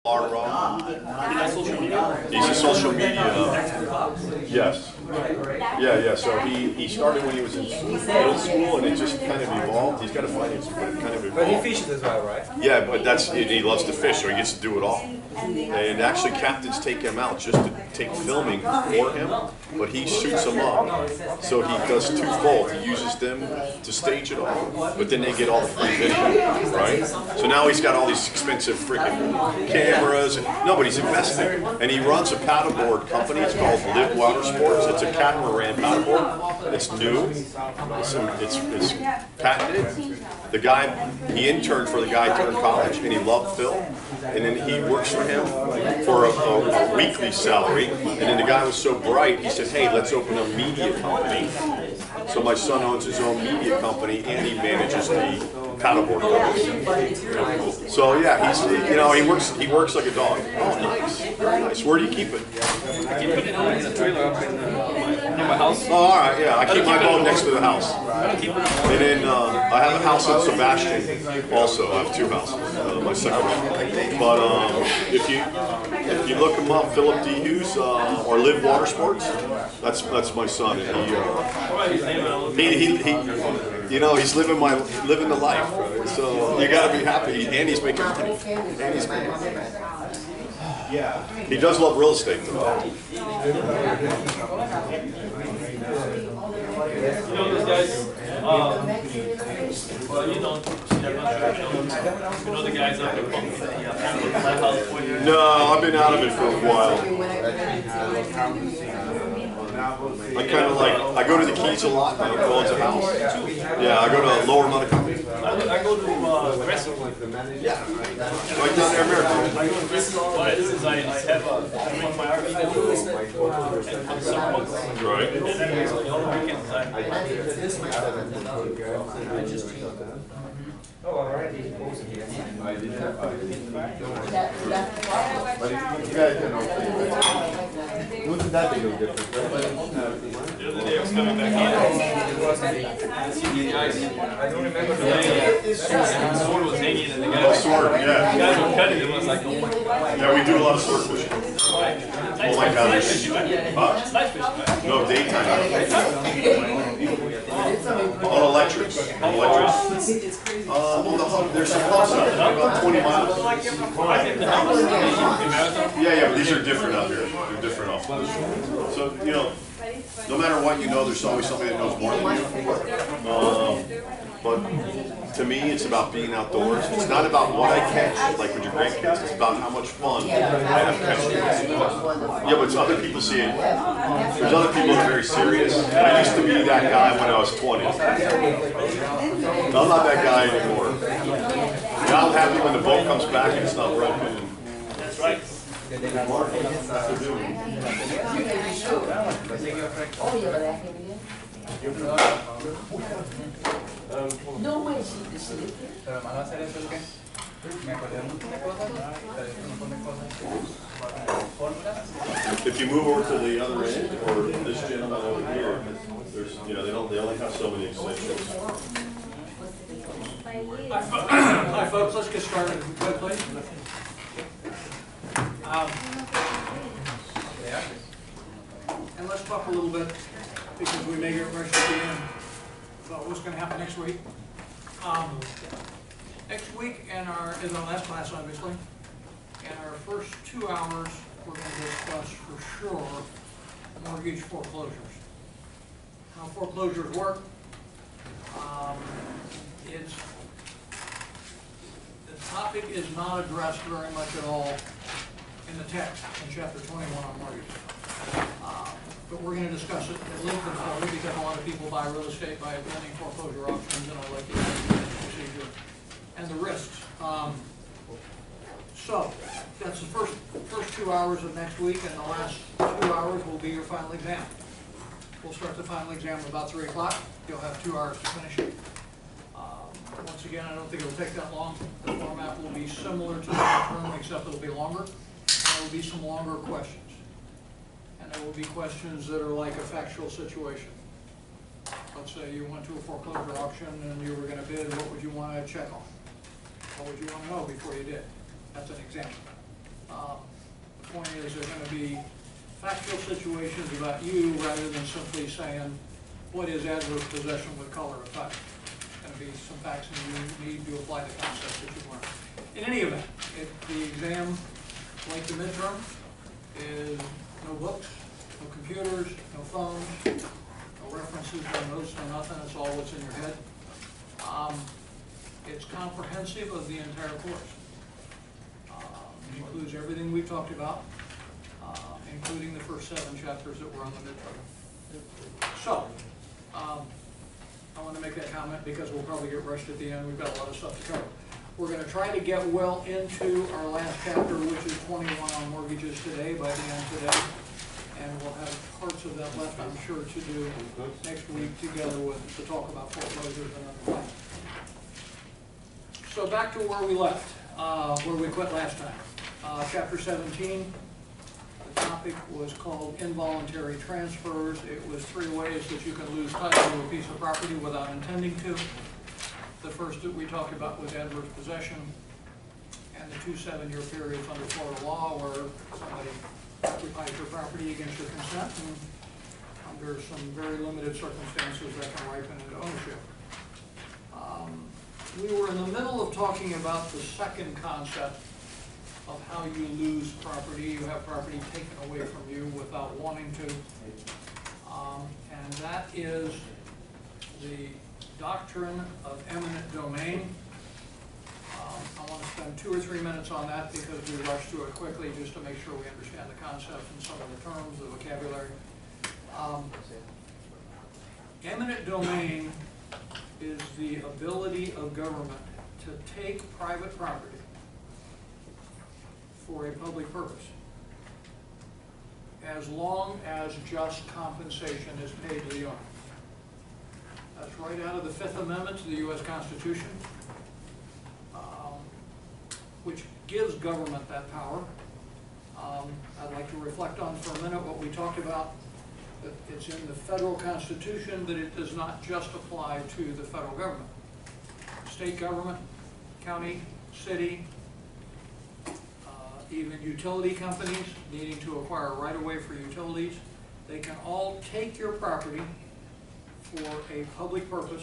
He's a social media. Yes. Yeah. So he started when he was in middle school, and it just kind of evolved. He's got a financing, but it kind of evolved. But he fishes as well, right? Yeah, but he loves to fish, so he gets to do it all. And actually, captains take him out just to take filming for him, but he shoots them up. So he does twofold. He uses them to stage it all, but then they get all the free video, right? So now he's got all these expensive freaking cameras. No, but he's investing. And he runs a paddleboard company. It's called Live Water Sports. It's a catamaran paddleboard. It's new. It's patented. The guy, he interned for the guy during college, and he loved film. And then he works for him for a weekly salary. And then the guy was so bright, he said, hey, let's open a media company. So my son owns his own media company, and he manages the paddleboard company. So yeah, he works like a dog. Oh, nice, very nice. Where do you keep it? I keep it in a trailer up in my house. Oh, all right, yeah. I keep my boat next to the house. And then I have a house in Sebastian. Also, I have two houses. My second one. But if you look him up, Philip D. Hughes or Live Water Sports, that's my son. And he's living the life. Right? So you got to be happy. And he's making money. And he's making money. He does love real estate though. You know those guys? Well, you don't. You know the guys up in Lighthouse Point? No, I've been out of it for a while. I kind of I go to the Keys a lot. My uncle owns a house. Yeah, I go to Lower Monaco. I go to Gresham. Yeah, right down there, America. What it is I have I bring my RV and on summer months. Right. And then the other weekends Oh, already. Wouldn't that be no different? The other day I was coming back in. I see the guys. I don't remember the name. The sword was hanging and the guy was yeah. The guys were cutting it. I was like, oh my god. Yeah, we do a lot of sword fishing. Oh my God. Night fishing, right? It's night fishing, right? No, daytime. On electrics. There's some hubs out there, about 20 miles. Yeah, but these are different out here. They're different off. So, no matter what there's always somebody that knows more than you. But to me, it's about being outdoors. It's not about what I catch, like with your grandkids. It's about how much fun I have catching. Yeah, but other people see it. There's other people that are very serious. I used to be that guy when I was 20. I'm not that guy anymore. Now I'm happy when the boat comes back and it's not broken. That's right. If you move over to the other end, or this gentleman over here, they only have so many extensions. Hi folks, let's get started quickly. And let's talk a little bit, because we may get rushed at the end, about what's going to happen next week. Next week is our last class, obviously. And our first 2 hours, we're going to discuss for sure mortgage foreclosures. How foreclosures work. The topic is not addressed very much at all in the text in chapter 21 on mortgages. But we're going to discuss it at length and fully because a lot of people buy real estate by attending foreclosure auctions, and I like the procedure and the risks. So that's the first 2 hours of next week, and the last 2 hours will be your final exam. We'll start the final exam at about 3 o'clock. You'll have 2 hours to finish it. Once again, I don't think it'll take that long. The format will be similar to the term, except it'll be longer. There will be some longer questions. And there will be questions that are like a factual situation. Let's say you went to a foreclosure auction and you were going to bid, what would you want to check on? What would you want to know before you did? That's an example. The point is, they're gonna be factual situations about you rather than simply saying, what is adverse possession with color effect? Gonna be some facts and you need to apply the concepts that you've learned. In any event, the exam, like the midterm, is no books, no computers, no phones, no references, no notes, no nothing, it's all what's in your head. It's comprehensive of the entire course. It includes everything we've talked about, including the first 7 chapters that were on the midterm. So, I want to make that comment because we'll probably get rushed at the end. We've got a lot of stuff to cover. We're going to try to get well into our last chapter, which is 21 on mortgages today, by the end today. And we'll have parts of that left, I'm sure, to do next week together with, to talk about foreclosures and other things. So back to where we left, where we quit last time. Chapter 17, the topic was called involuntary transfers. It was 3 ways that you can lose title to a piece of property without intending to. The first that we talked about was adverse possession, and the 2 7-year periods under Florida law where somebody occupies your property against your consent, and under some very limited circumstances that can ripen into ownership. We were in the middle of talking about the second concept of how you lose property. You have property taken away from you without wanting to. And that is the doctrine of eminent domain. I want to spend 2 or 3 minutes on that because we rushed through it quickly just to make sure we understand the concept and some of the terms, the vocabulary. Eminent domain is the ability of government to take private property for a public purpose, as long as just compensation is paid to the owner. That's right out of the 5th Amendment to the U.S. Constitution, which gives government that power. I'd like to reflect on for a minute what we talked about. That it's in the federal Constitution that it does not just apply to the federal government. State government, county, city, even utility companies needing to acquire right-of-way for utilities, they can all take your property for a public purpose.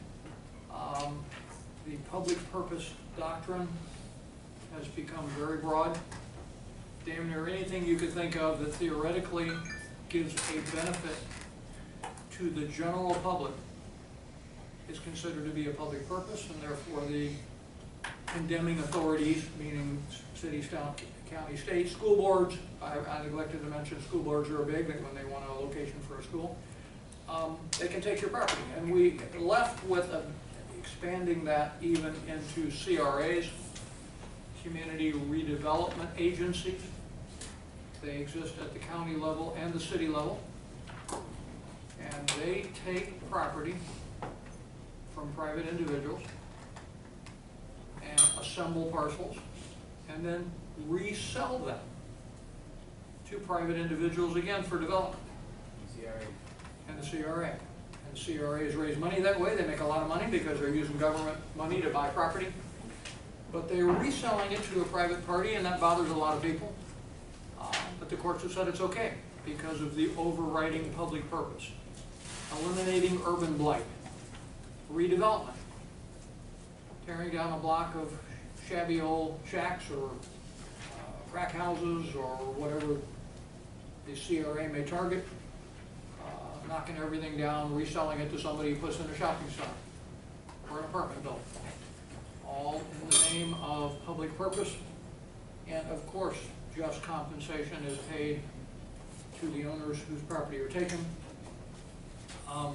The public purpose doctrine has become very broad. Damn near anything you could think of that theoretically gives a benefit to the general public is considered to be a public purpose, and therefore the condemning authorities, meaning cities, county, state, school boards, I neglected to mention school boards are big when they want a location for a school, they can take your property. And we left with expanding that even into CRAs, community redevelopment agencies. They exist at the county level and the city level, and they take property from private individuals and assemble parcels and then resell them to private individuals again for development. And the CRA. And the CRAs raise money that way. They make a lot of money because they're using government money to buy property. But they're reselling it to a private party, and that bothers a lot of people. But the courts have said it's okay because of the overriding public purpose. Eliminating urban blight. Redevelopment. Tearing down a block of shabby old shacks or crack houses or whatever the CRA may target. Knocking everything down, reselling it to somebody who puts in a shopping center or an apartment building. All in the name of public purpose, and of course, just compensation is paid to the owners whose property are taken. I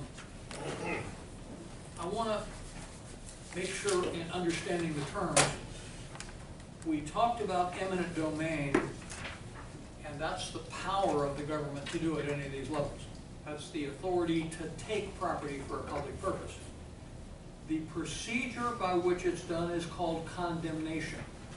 want to make sure in understanding the terms, we talked about eminent domain, and that's the power of the government to do at any of these levels. That's the authority to take property for a public purpose. The procedure by which it's done is called condemnation.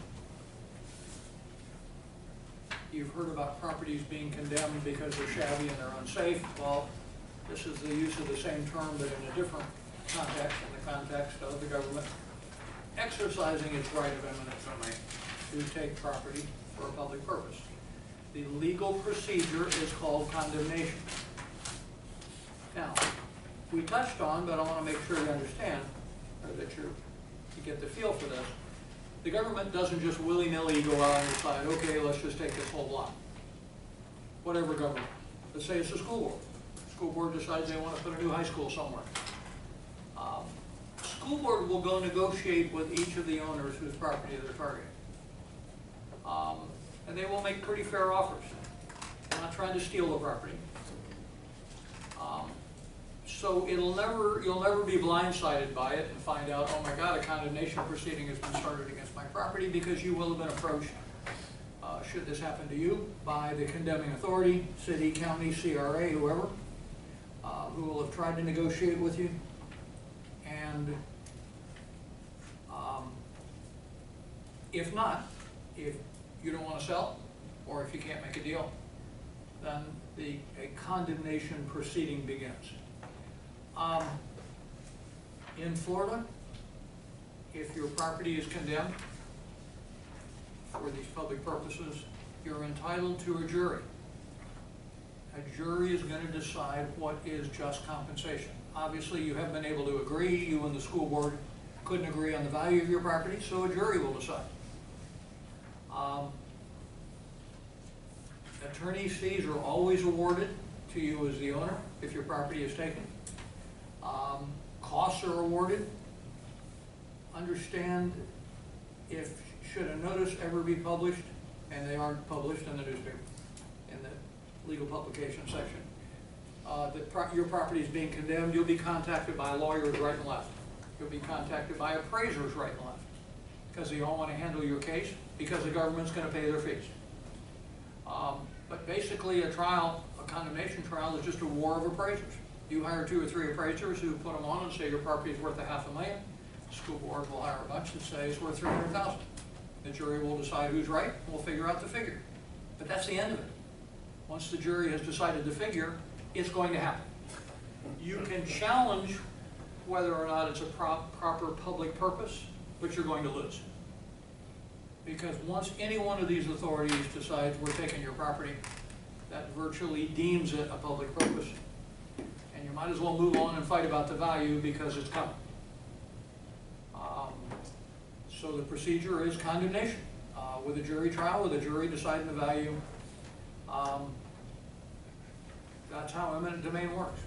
You've heard about properties being condemned because they're shabby and they're unsafe. Well, this is the use of the same term but in a different context, in the context of the government exercising its right of eminent domain to take property for a public purpose. The legal procedure is called condemnation. Now, we touched on, but I want to make sure you understand, or that you get the feel for this. The government doesn't just willy-nilly go out and decide, okay, let's just take this whole block. Whatever government. Let's say it's the school board. School board decides they want to put a new high school somewhere. School board will go negotiate with each of the owners whose property they're targeting. And they will make pretty fair offers. They're not trying to steal the property. So you'll never be blindsided by it and find out, oh my God, a condemnation proceeding has been started against my property, because you will have been approached, should this happen to you, by the condemning authority, city, county, CRA, whoever, who will have tried to negotiate with you. And if not, if you don't want to sell, or if you can't make a deal, then a condemnation proceeding begins. In Florida, if your property is condemned for these public purposes, you're entitled to a jury. A jury is going to decide what is just compensation. Obviously, you haven't been able to agree, you and the school board couldn't agree on the value of your property, so a jury will decide. Attorney's fees are always awarded to you as the owner if your property is taken. Costs are awarded. Understand, should a notice ever be published, and they aren't published in the newspaper, in the legal publication section, that your property is being condemned, you'll be contacted by lawyers right and left. You'll be contacted by appraisers right and left, because they all want to handle your case, because the government's going to pay their fees. But basically a condemnation trial is just a war of appraisers. You hire 2 or 3 appraisers who put them on and say your property is worth $500,000. The school board will hire a bunch and say it's worth $300,000. The jury will decide who's right, and we'll figure out the figure. But that's the end of it. Once the jury has decided the figure, it's going to happen. You can challenge whether or not it's a proper public purpose, but you're going to lose. Because once any one of these authorities decides we're taking your property, that virtually deems it a public purpose. And you might as well move on and fight about the value, because it's coming. So the procedure is condemnation with a jury trial, with a jury deciding the value. That's how eminent domain works.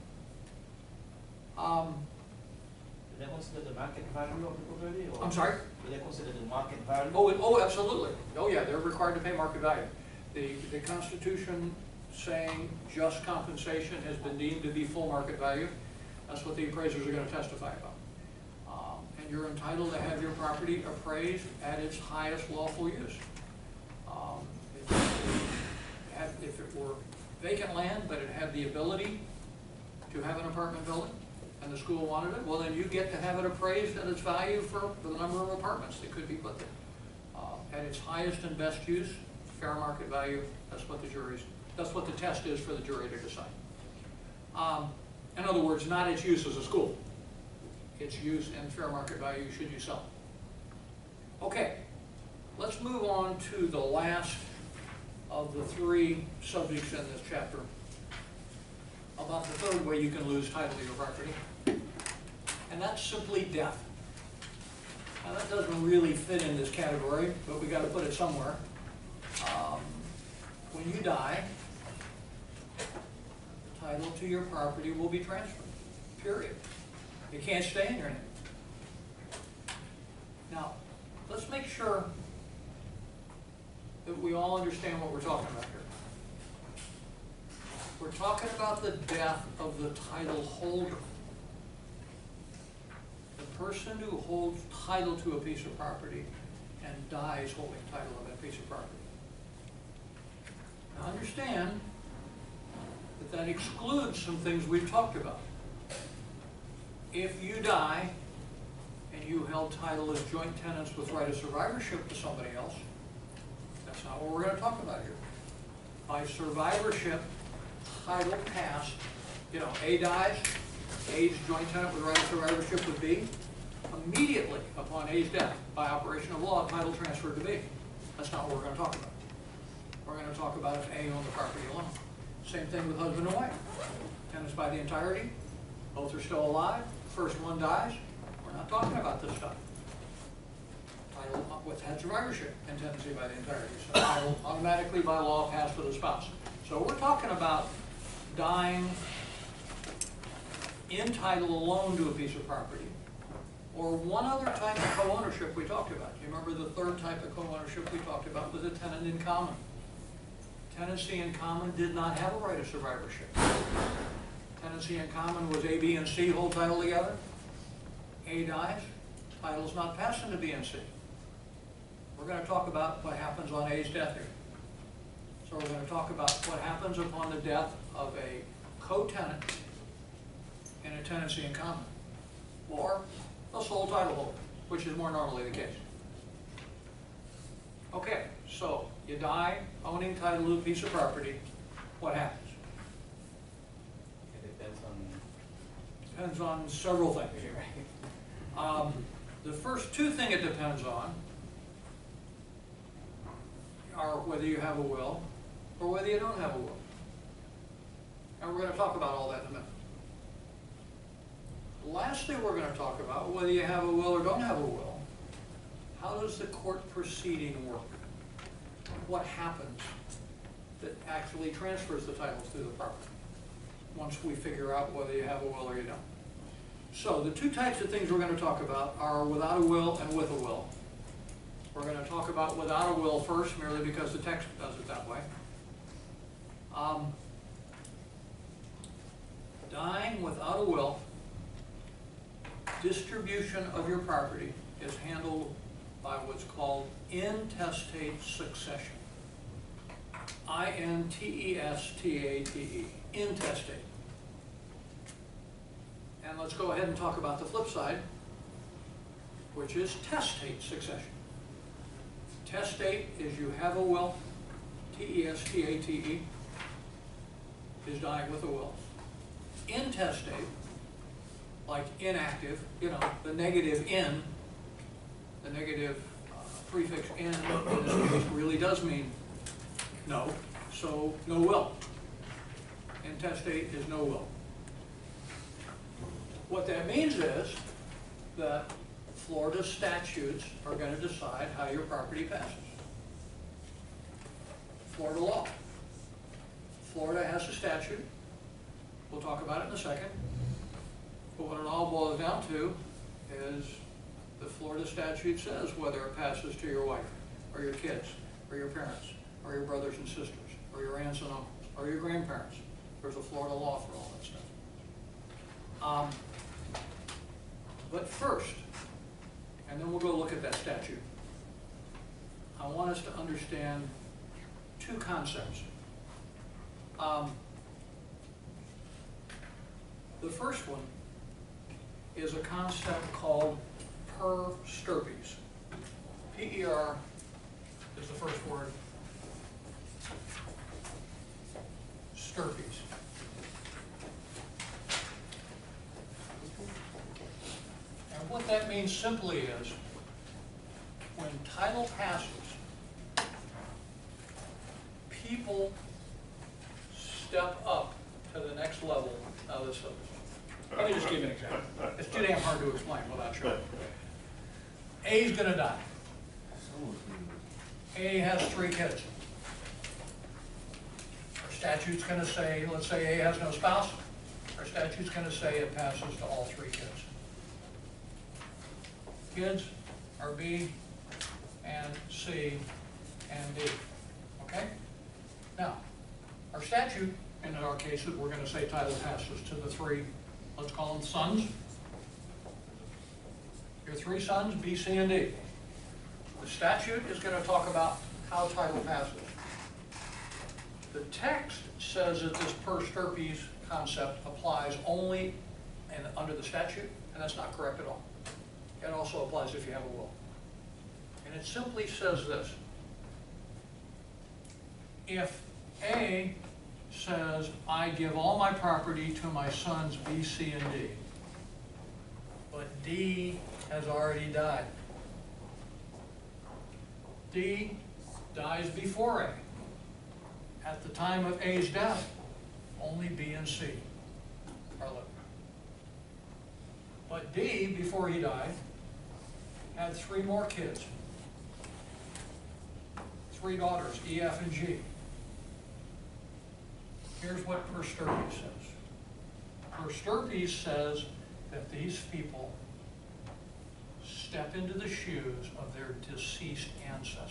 Do they consider the market value of the property? Or I'm sorry? Do they consider the market value? Oh, absolutely. Oh, yeah, they're required to pay market value. The Constitution saying just compensation has been deemed to be full market value. That's what the appraisers are going to testify about. And you're entitled to have your property appraised at its highest lawful use. If it were vacant land, but it had the ability to have an apartment building, and the school wanted it, well, then you get to have it appraised at its value for the number of apartments that could be put there. At its highest and best use, fair market value, that's what the test is for the jury to decide. In other words, not its use as a school. Its use and fair market value should you sell. Okay, let's move on to the last of the 3 subjects in this chapter, about the 3rd way you can lose title to your property, and that's simply death. Now that doesn't really fit in this category, but we got to put it somewhere. When you die, the title to your property will be transferred, period. It can't stay in your name. Now, let's make sure that we all understand what we're talking about here. We're talking about the death of the title holder. The person who holds title to a piece of property and dies holding title of that piece of property. Now understand that that excludes some things we've talked about. If you die and you held title as joint tenants with right of survivorship to somebody else, that's not what we're going to talk about here. By survivorship, title passed, A dies, A's joint tenant with right of survivorship with B. Immediately upon A's death, by operation of law, title transferred to B. That's not what we're gonna talk about. We're gonna talk about if A owned the property alone. Same thing with husband and wife. Tenants by the entirety, both are still alive, first one dies, we're not talking about this stuff. Title with had survivorship and tenancy by the entirety, so title automatically by law passed with a spouse. So we're talking about dying in title alone to a piece of property, or one other type of co-ownership we talked about. Do you remember the third type of co-ownership we talked about was a tenant in common? Tenancy in common did not have a right of survivorship. Tenancy in common was A, B, and C hold title together. A dies, title's not passed into B and C. We're going to talk about what happens on A's death here. So we're going to talk about what happens upon the death of a co-tenant in a tenancy in common, or a sole title holder, which is more normally the case. Okay, so you die owning title to a piece of property, what happens? It Depends on several things. The first two things it depends on are whether you have a will or whether you don't have a will. And we're going to talk about all that in a minute. Lastly, we're going to talk about whether you have a will or don't have a will. How does the court proceeding work? What happens that actually transfers the titles through the property once we figure out whether you have a will or you don't? So the two types of things we're going to talk about are without a will and with a will. We're going to talk about without a will first, merely because the text does it that way. Dying without a will, distribution of your property is handled by what's called intestate succession. I-N-T-E-S-T-A-T-E, intestate. And let's go ahead and talk about the flip side, which is testate succession. Testate is you have a will, T-E-S-T-A-T-E, is dying with a will. Intestate, like inactive, you know, the negative in, the negative prefix in this case really does mean no, so no will. Intestate is no will. What that means is that Florida statutes are going to decide how your property passes. Florida law. Florida has a statute. We'll talk about it in a second. But what it all boils down to is the Florida statute says whether it passes to your wife, or your kids, or your parents, or your brothers and sisters, or your aunts and uncles, or your grandparents. There's a Florida law for all that stuff. But first, and then we'll go look at that statute, I want us to understand two concepts. The first one is a concept called per stirpes. P-E-R is the first word. Stirpes. And what that means simply is when title passes, people step up to the next level of this. Let me just give you an example. It's too damn hard to explain without showing. A's gonna die. A has 3 kids. Our statute's gonna say, let's say A has no spouse. Our statute's gonna say it passes to all 3 kids. Kids are B and C and D. Okay? Now, our statute, in our case, we're going to say title passes to the 3, let's call them sons. Your 3 sons, B, C, and D. The statute is going to talk about how title passes. The text says that this per stirpes concept applies only under the statute, and that's not correct at all. It also applies if you have a will. And it simply says this. If A says, I give all my property to my sons B, C, and D, but D has already died. D dies before A. At the time of A's death, only B and C are living. But D, before he died, had 3 more kids. 3 daughters, E, F, and G. Here's what Persterpes says. Persterpes says that these people step into the shoes of their deceased ancestor.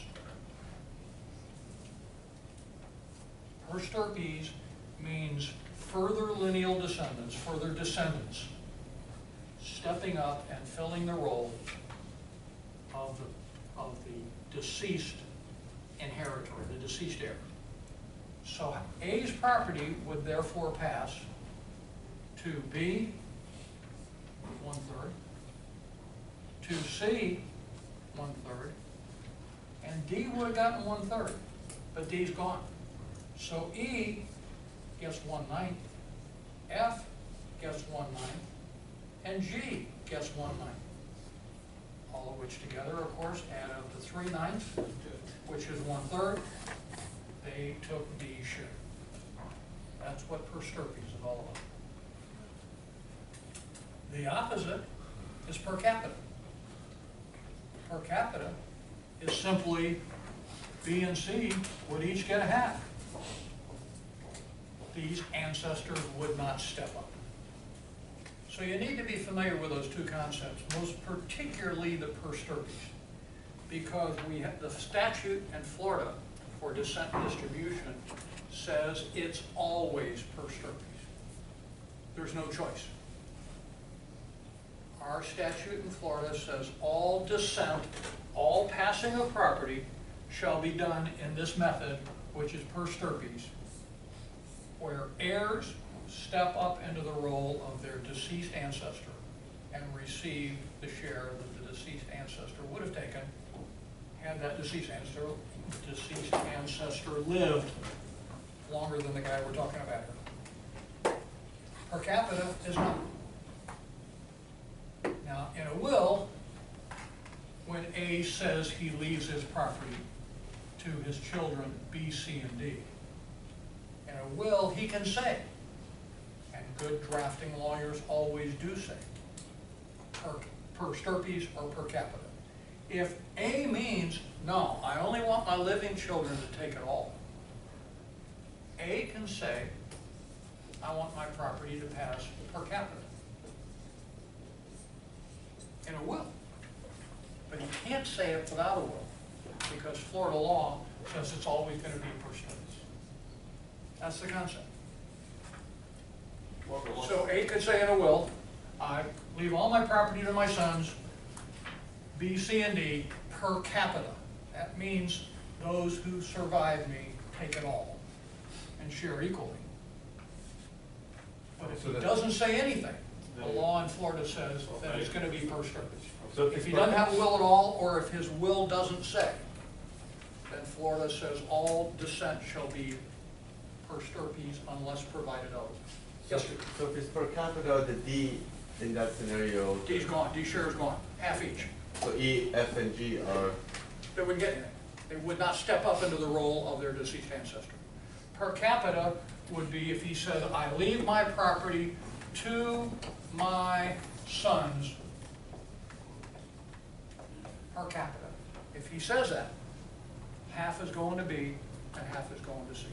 Persterpes means further lineal descendants, further descendants, stepping up and filling the role of the deceased inheritor, the deceased heir. So A's property would therefore pass to B, 1/3, to C, 1/3, and D would have gotten 1/3, but D's gone. So E gets 1/9, F gets 1/9, and G gets 1/9. All of which together, of course, add up to 3/9, which is 1/3. They took D's share. That's what Persterpes is all about. The opposite is per capita. Per capita is simply B and C would each get a half. These ancestors would not step up. So you need to be familiar with those two concepts, most particularly the Persterpes, because we have the statute in Florida for descent distribution says it's always Persterpes. There's no choice. Our statute in Florida says all descent, all passing of property shall be done in this method, which is Persterpes, where heirs step up into the role of their deceased ancestor and receive the share that the deceased ancestor would have taken had that deceased ancestor lived longer than the guy we're talking about here. Per capita is not. Now, in a will, when A says he leaves his property to his children B, C, and D, in a will he can say, and good drafting lawyers always do say, per Sturpes or per capita. If A means, no, I only want my living children to take it all, A can say, I want my property to pass per capita in a will. But he can't say it without a will, because Florida law says it's always going to be per Sturpes. That's the concept. So A could say in a will, I leave all my property to my sons, B, C, and D, per capita. That means those who survive me take it all and share equally. But if he doesn't say anything, the law in Florida says that it's going to be per Sturpes. So If he doesn't have a will at all, or if his will doesn't say, then Florida says all descent shall be per Sturpes unless provided otherwise. Yes, sir. So if it's per capita, the D in that scenario, D's gone, D share is gone, half each. so E, F, and G are, They wouldn't get anything. They would not step up into the role of their deceased ancestor. Per capita would be if he said, I leave my property to my sons per capita. If he says that, half is going to B and half is going to C.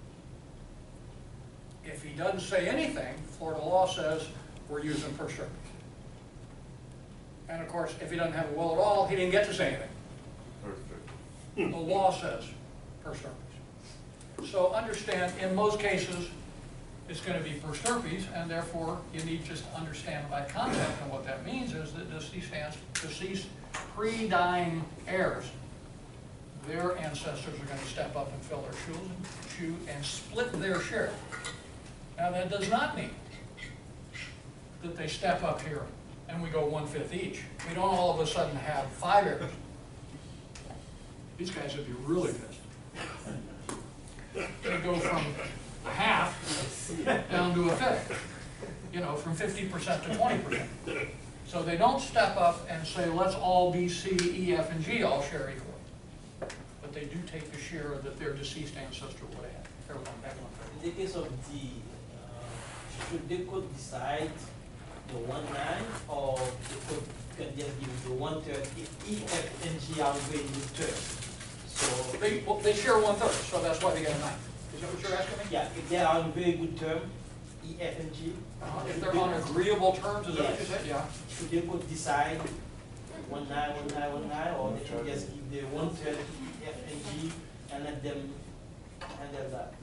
If he doesn't say anything, Florida law says we're using per Sturpes. And of course, if he doesn't have a will at all, he didn't get to say anything. The law says per Sturpes. So understand, in most cases, it's going to be per Sturpes, and therefore you need just to understand by concept, and what that means is that deceased pre-dying heirs, their ancestors are going to step up and fill their shoes and split their share. Now that does not mean that they step up here and we go 1/5 each. We don't all of a sudden have 5 heirs. These guys would be really pissed. They go from a half down to a fifth, from 50% to 20%. So they don't step up and say, let's all be C, E, F, and G all share equally. But but they do take the share that their deceased ancestor would have had. They're one back one third. In the case of D, should the court decide the 1/9 or the court can just give the 1/3 if E, F, and G are very good terms? So, Well, they share one third, so that's why they get a ninth. Is that what you're asking me? yeah, if they are on very good term, E, F, and G. If they're on agreeable terms, is that what you Yes. said? Yeah. Should the court decide 1/9, 1/9, 1/9, or they should just give the 1/3 E, F, and G and let them handle that?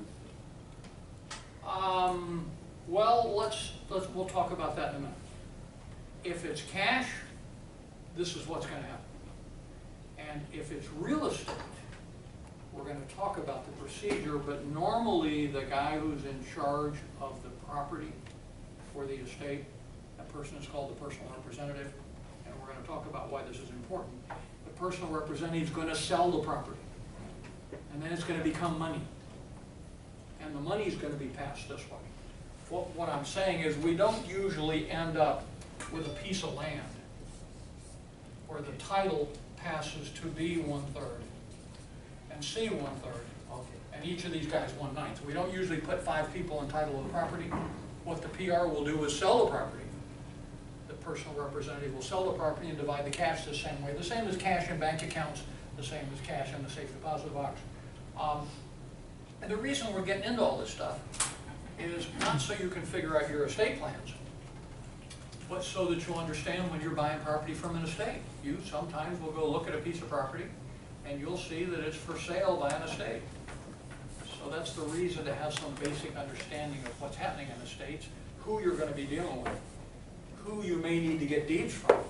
Well, we'll talk about that in a minute. If it's cash, this is what's gonna happen. And if it's real estate, we're gonna talk about the procedure, but normally the guy who's in charge of the property for the estate, that person is called the personal representative, and we're gonna talk about why this is important. The personal representative is gonna sell the property, and then it's gonna become money. And the money's gonna be passed this way. What I'm saying is, we don't usually end up with a piece of land where the title passes to B 1/3 and C 1/3, and each of these guys 1/9. We don't usually put 5 people in title of the property. What the PR will do is sell the property. The personal representative will sell the property and divide the cash the same way, the same as cash in bank accounts, the same as cash in the safe deposit box. And the reason we're getting into all this stuff is not so you can figure out your estate plans, but so that you'll understand when you're buying property from an estate. You sometimes will go look at a piece of property and you'll see that it's for sale by an estate. So that's the reason to have some basic understanding of what's happening in estates, who you're going to be dealing with, who you may need to get deeds from,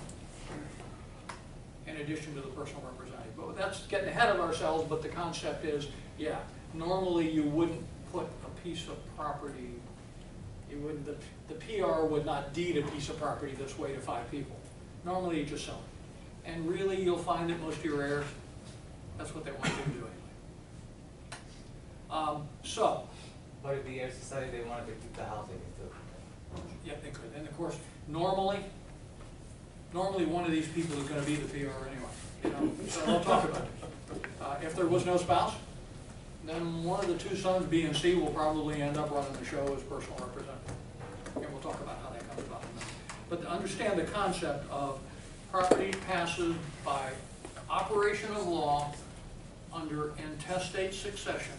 in addition to the personal representative. But that's getting ahead of ourselves, but the concept is, yeah, normally you wouldn't put a piece of property, you wouldn't, the PR would not deed a piece of property this way to 5 people. Normally you just sell it. And really you'll find that most of your heirs, that's what they want you to do anyway. But if the heirs decided they wanted to keep the house, they can still. Yeah, they could. And of course, normally one of these people is going to be the PR anyway. You know, so we'll talk about it. If there was no spouse, then one of the 2 sons, B and C, will probably end up running the show as personal representative. And we'll talk about how that comes about. But to understand the concept of property passes by operation of law under intestate succession,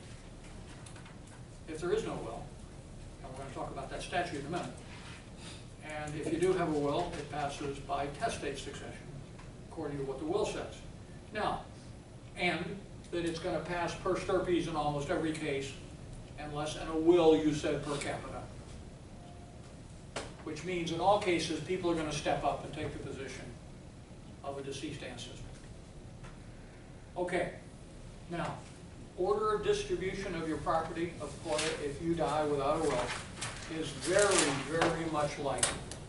if there is no will, and we're going to talk about that statute in a minute. And if you do have a will, it passes by testate succession, according to what the will says. Now, and that it's going to pass per stirpes in almost every case, unless in a will you said per capita. Which means in all cases, people are going to step up and take the position of a deceased ancestor. Okay, now, order of distribution of your property, of course, if you die without a will, is very, very much like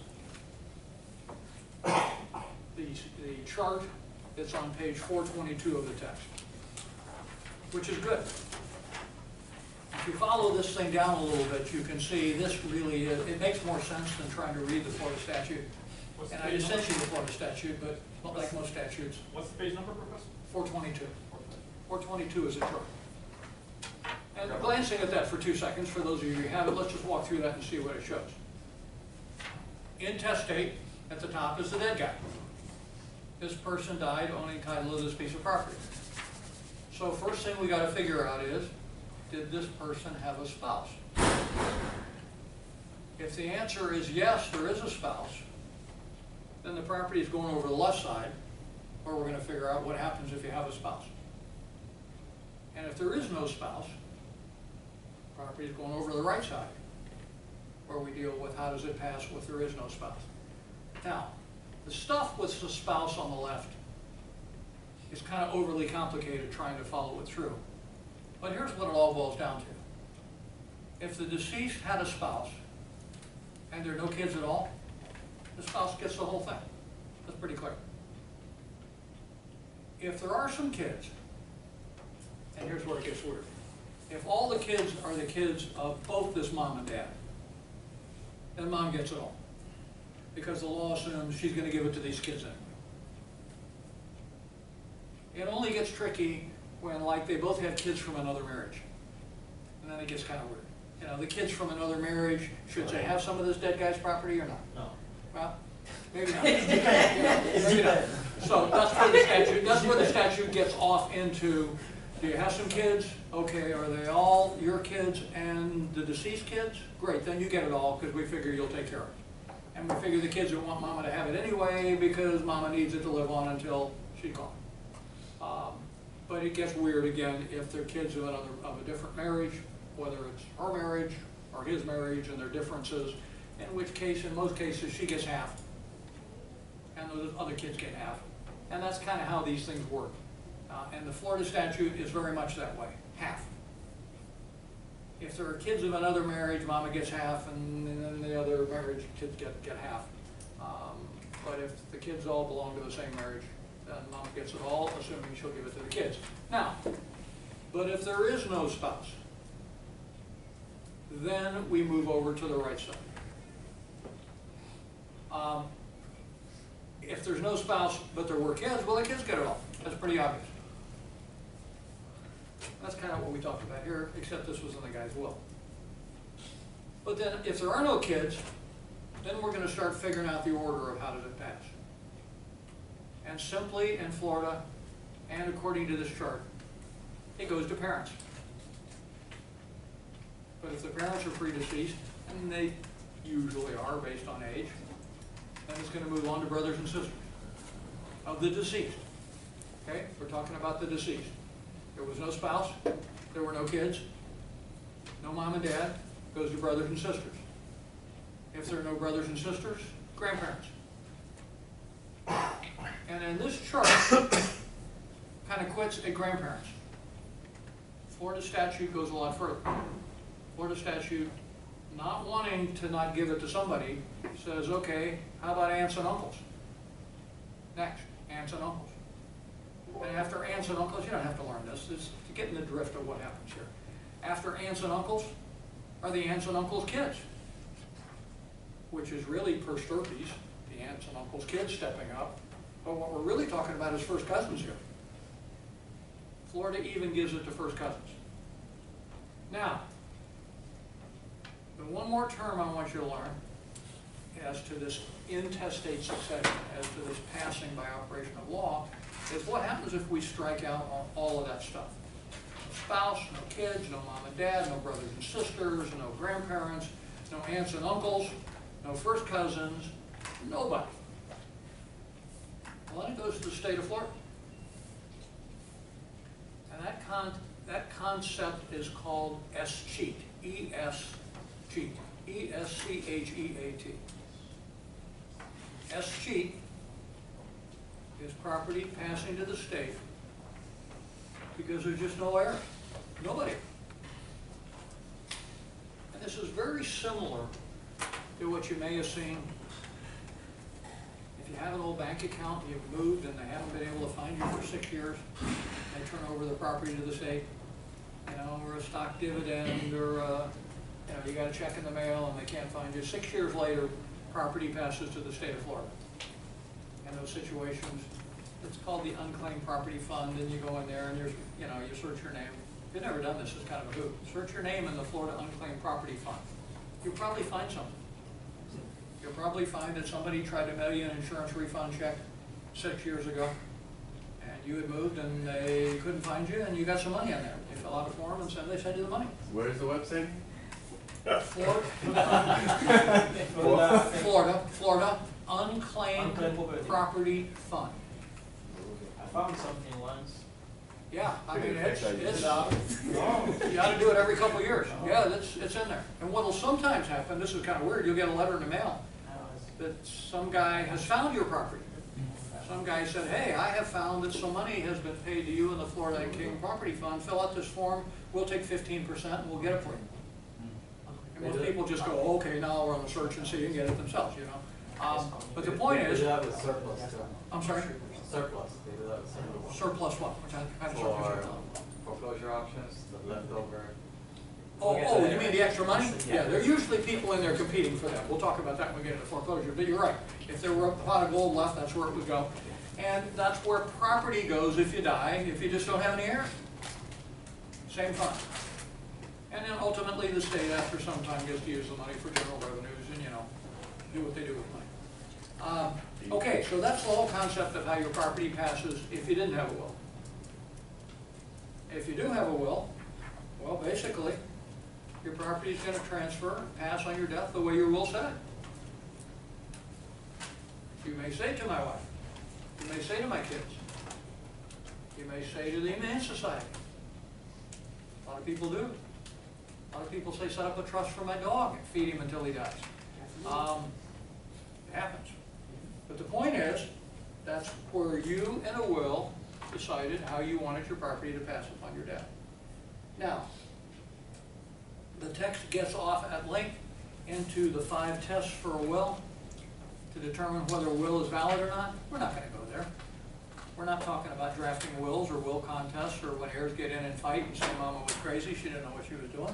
the chart that's on page 422 of the text, which is good. If you follow this thing down a little bit, you can see this really is, it makes more sense than trying to read the Florida statute. And I just sent you the Florida statute, but like most statutes, What's the page number, Professor? 422. 422 is a chart. And glancing at that for 2 seconds, for those of you who have it, let's just walk through that and see what it shows. Intestate, at the top, is the dead guy. This person died owning title of this piece of property. So first thing we got to figure out is, did this person have a spouse? If the answer is yes, there is a spouse, then the property is going over the left side, where we're going to figure out what happens if you have a spouse. And if there is no spouse, property is going over the right side, where we deal with how does it pass if there is no spouse. Now, the stuff with the spouse on the left is kind of overly complicated trying to follow it through. But here's what it all boils down to. If the deceased had a spouse and there are no kids at all, the spouse gets the whole thing. That's pretty clear. If there are some kids, and here's where it gets weird. If all the kids are the kids of both this mom and dad, then mom gets it all. Because the law assumes she's going to give it to these kids anyway. It only gets tricky when like they both had kids from another marriage. And then it gets kind of weird. You know, the kids from another marriage, should they have some of this dead guy's property or not? No. Well, maybe not. Maybe not. So that's where the statute gets off into, do you have some kids? Okay, are they all your kids and the deceased kids? Great, then you get it all because we figure you'll take care of it. And we figure the kids will want mama to have it anyway because mama needs it to live on until she's gone. But it gets weird again if they're kids of a different marriage, whether it's her marriage or his marriage and their differences, in which case, in most cases, she gets half and those other kids get half. And that's kind of how these things work. And the Florida statute is very much that way, half. If there are kids of another marriage, mama gets half, and then the other marriage kids get half. But if the kids all belong to the same marriage, then mama gets it all, assuming she'll give it to the kids. Now, but if there is no spouse, then we move over to the right side. If there's no spouse, but there were kids, well, the kids get it all. That's pretty obvious. That's kind of what we talked about here, except this was in the guy's will. But then, if there are no kids, then we're going to start figuring out the order of how does it pass. And simply in Florida, and according to this chart, it goes to parents. But if the parents are predeceased, and they usually are based on age, then it's going to move on to brothers and sisters of the deceased. Okay, we're talking about the deceased. There was no spouse, there were no kids, no mom and dad, goes to brothers and sisters. If there are no brothers and sisters, grandparents. And in this chart, kind of quits at grandparents. Florida statute goes a lot further. Florida statute, not wanting to not give it to somebody, says, okay, how about aunts and uncles? Next, aunts and uncles. And after aunts and uncles, you don't have to learn this, it's to get in the drift of what happens here. After aunts and uncles are the aunts and uncles' kids, which is really per stirpes, the aunts and uncles' kids stepping up. But what we're really talking about is first cousins here. Florida even gives it to first cousins. Now, the one more term I want you to learn as to this intestate succession, as to this passing by operation of law, is what happens if we strike out on all of that stuff. No spouse, no kids, no mom and dad, no brothers and sisters, no grandparents, no aunts and uncles, no first cousins, nobody. Well, then it goes to the state of Florida. And that concept is called escheat, E-S-cheat, E-S-C-H-E-A-T. Escheat is property passing to the state because there's just no heir, nobody. And this is very similar to what you may have seen if you have an old bank account, you've moved and they haven't been able to find you for 6 years, they turn over the property to the state, you know, or a stock dividend, or you know, you got a check in the mail and they can't find you. 6 years later, property passes to the state of Florida. In those situations, it's called the unclaimed property fund, and you go in there and there's, you know, you search your name. If you've never done this, it's kind of a hoot. Search your name in the Florida Unclaimed Property Fund. You'll probably find something. You'll probably find that somebody tried to mail you an insurance refund check 6 years ago, and you had moved and they couldn't find you, and you got some money in there. You fill out a form and they send you the money. Where's the website? Florida Unclaimed Property Fund. I found something once. Yeah, I mean, it's you ought to do it every couple of years. Yeah, it's in there. And what'll sometimes happen, this is kind of weird, you'll get a letter in the mail that some guy has found your property. Some guy said, hey, I have found that some money has been paid to you in the Florida Unclaimed Property Fund. Fill out this form, we'll take 15% and we'll get it for you. And most people just go, okay, now we're on the search and see and get it themselves, you know. But the point is, They do have a surplus too. I'm sorry, Surplus, they do have a surplus. surplus what? Which kind of surplus? Foreclosure options, the leftover. Oh, you mean the extra money? Yeah, there are usually people in there competing for that. We'll talk about that when we get into foreclosure, but you're right. If there were a pot of gold left, that's where it would go. And that's where property goes if you die, if you just don't have any heirs. same fund. And then ultimately, the state, after some time, gets to use the money for general revenues and, you know, do what they do with money. Okay, so that's the whole concept of how your property passes if you didn't have a will. If you do have a will, well, basically, your property is going to transfer and pass on your death the way your will said. You may say to my wife, you may say to my kids, you may say to the Humane Society. A lot of people do. A lot of people say, set up a trust for my dog and feed him until he dies. It happens. But the point is, that's where you in a will decided how you wanted your property to pass upon your death. Now, the text gets off at length into the 5 tests for a will to determine whether a will is valid or not. We're not going to go there. We're not talking about drafting wills or will contests or when heirs get in and fight and say Mama was crazy, she didn't know what she was doing.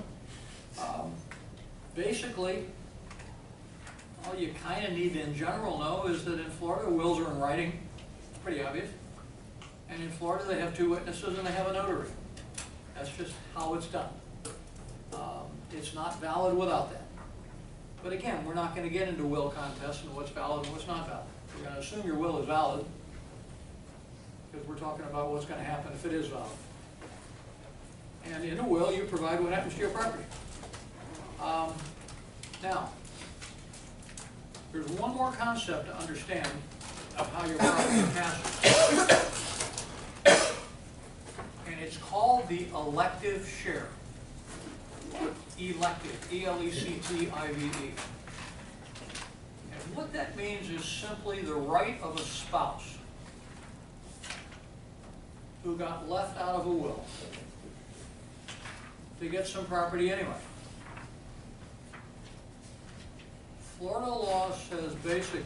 Basically, all you kind of need to in general know is that in Florida, wills are in writing. It's pretty obvious. And in Florida, they have 2 witnesses and they have a notary. That's just how it's done. It's not valid without that. But again, we're not going to get into will contests and what's valid and what's not valid. We're going to assume your will is valid because we're talking about what's going to happen if it is valid. And in a will, you provide what happens to your property. Now, there's one more concept to understand of how your property passes. And it's called the elective share. Elective, E-L-E-C-T-I-V-E. And what that means is simply the right of a spouse who got left out of a will to get some property anyway. Florida law says basically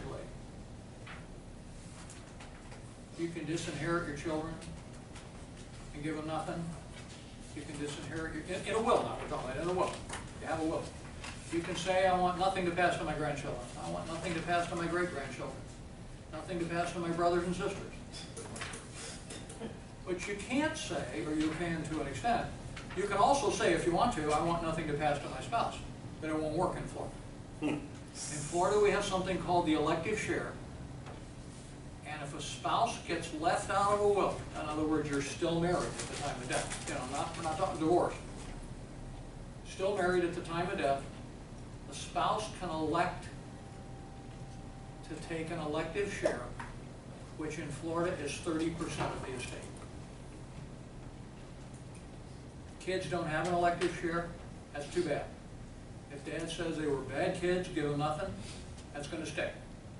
you can disinherit your children and give them nothing. You can disinherit your, in a will now, we're talking about in a will. You have a will. You can say, I want nothing to pass to my grandchildren. I want nothing to pass to my great-grandchildren. Nothing to pass to my brothers and sisters. But you can't say, or you can to an extent, you can also say if you want to, I want nothing to pass to my spouse. But it won't work in Florida. In Florida, we have something called the elective share. And if a spouse gets left out of a will, in other words, you're still married at the time of death, you know, we're not talking divorce. Still married at the time of death, the spouse can elect to take an elective share, which in Florida is 30% of the estate. Kids don't have an elective share, that's too bad. If dad says they were bad kids, give them nothing, that's going to stay.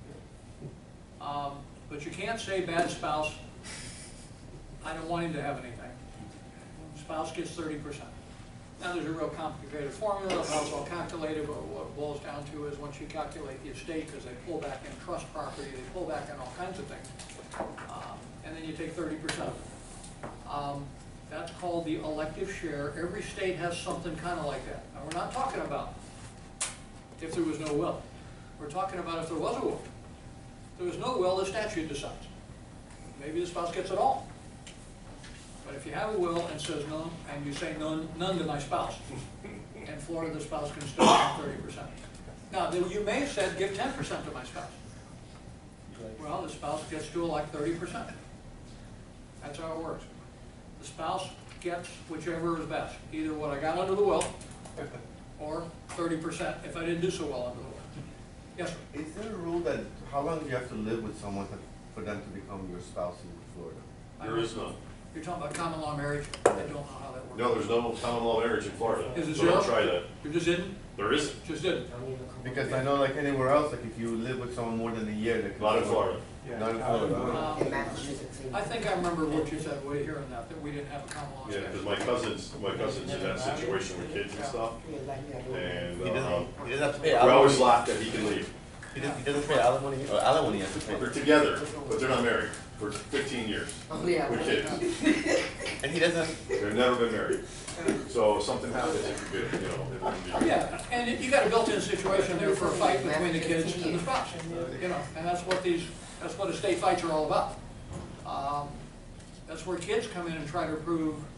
But you can't say bad spouse, I don't want him to have anything. Spouse gets 30%. Now there's a real complicated formula of how it's all calculated, but what it boils down to is once you calculate the estate, because they pull back in trust property, they pull back in all kinds of things, and then you take 30% of it. That's called the elective share. Every state has something kind of like that. And we're not talking about if there was no will. We're talking about if there was a will. If there was no will, the statute decides. Maybe the spouse gets it all. But if you have a will and says none, and you say none to my spouse, in Florida the spouse can still have 30%. Now, you may have said give 10% to my spouse. Well, the spouse gets to elect 30%. That's how it works. The spouse gets whichever is best, either what I got under the will, or 30% if I didn't do so well under the will. Yes, sir? Is there a rule that how long do you have to live with someone for them to become your spouse in Florida? There is none. You're talking about common law marriage? I don't know how that works. No, there's no common law marriage in Florida. Is it So zero? don't try that. You just didn't? There isn't. Just didn't? Because I know like anywhere else, like if you live with someone more than a year, they can Not in Florida. Not in Florida. In Massachusetts. I think I remember what you said, way hearing that we didn't have a common law Yeah, because my cousin's in that situation with kids and stuff, and He doesn't have to pay we alimony. always laugh that he can leave. He doesn't pay alimony, or alimony has to pay. They're together, but they're not married for 15 years Oh, yeah. with kids. And he doesn't, They've never been married. So if something happens, it could be, you know, it wouldn't be. Yeah, and you got a built-in situation there for a fight between the kids and the spouse, you know, and that's what estate fights are all about. That's where kids come in and try to prove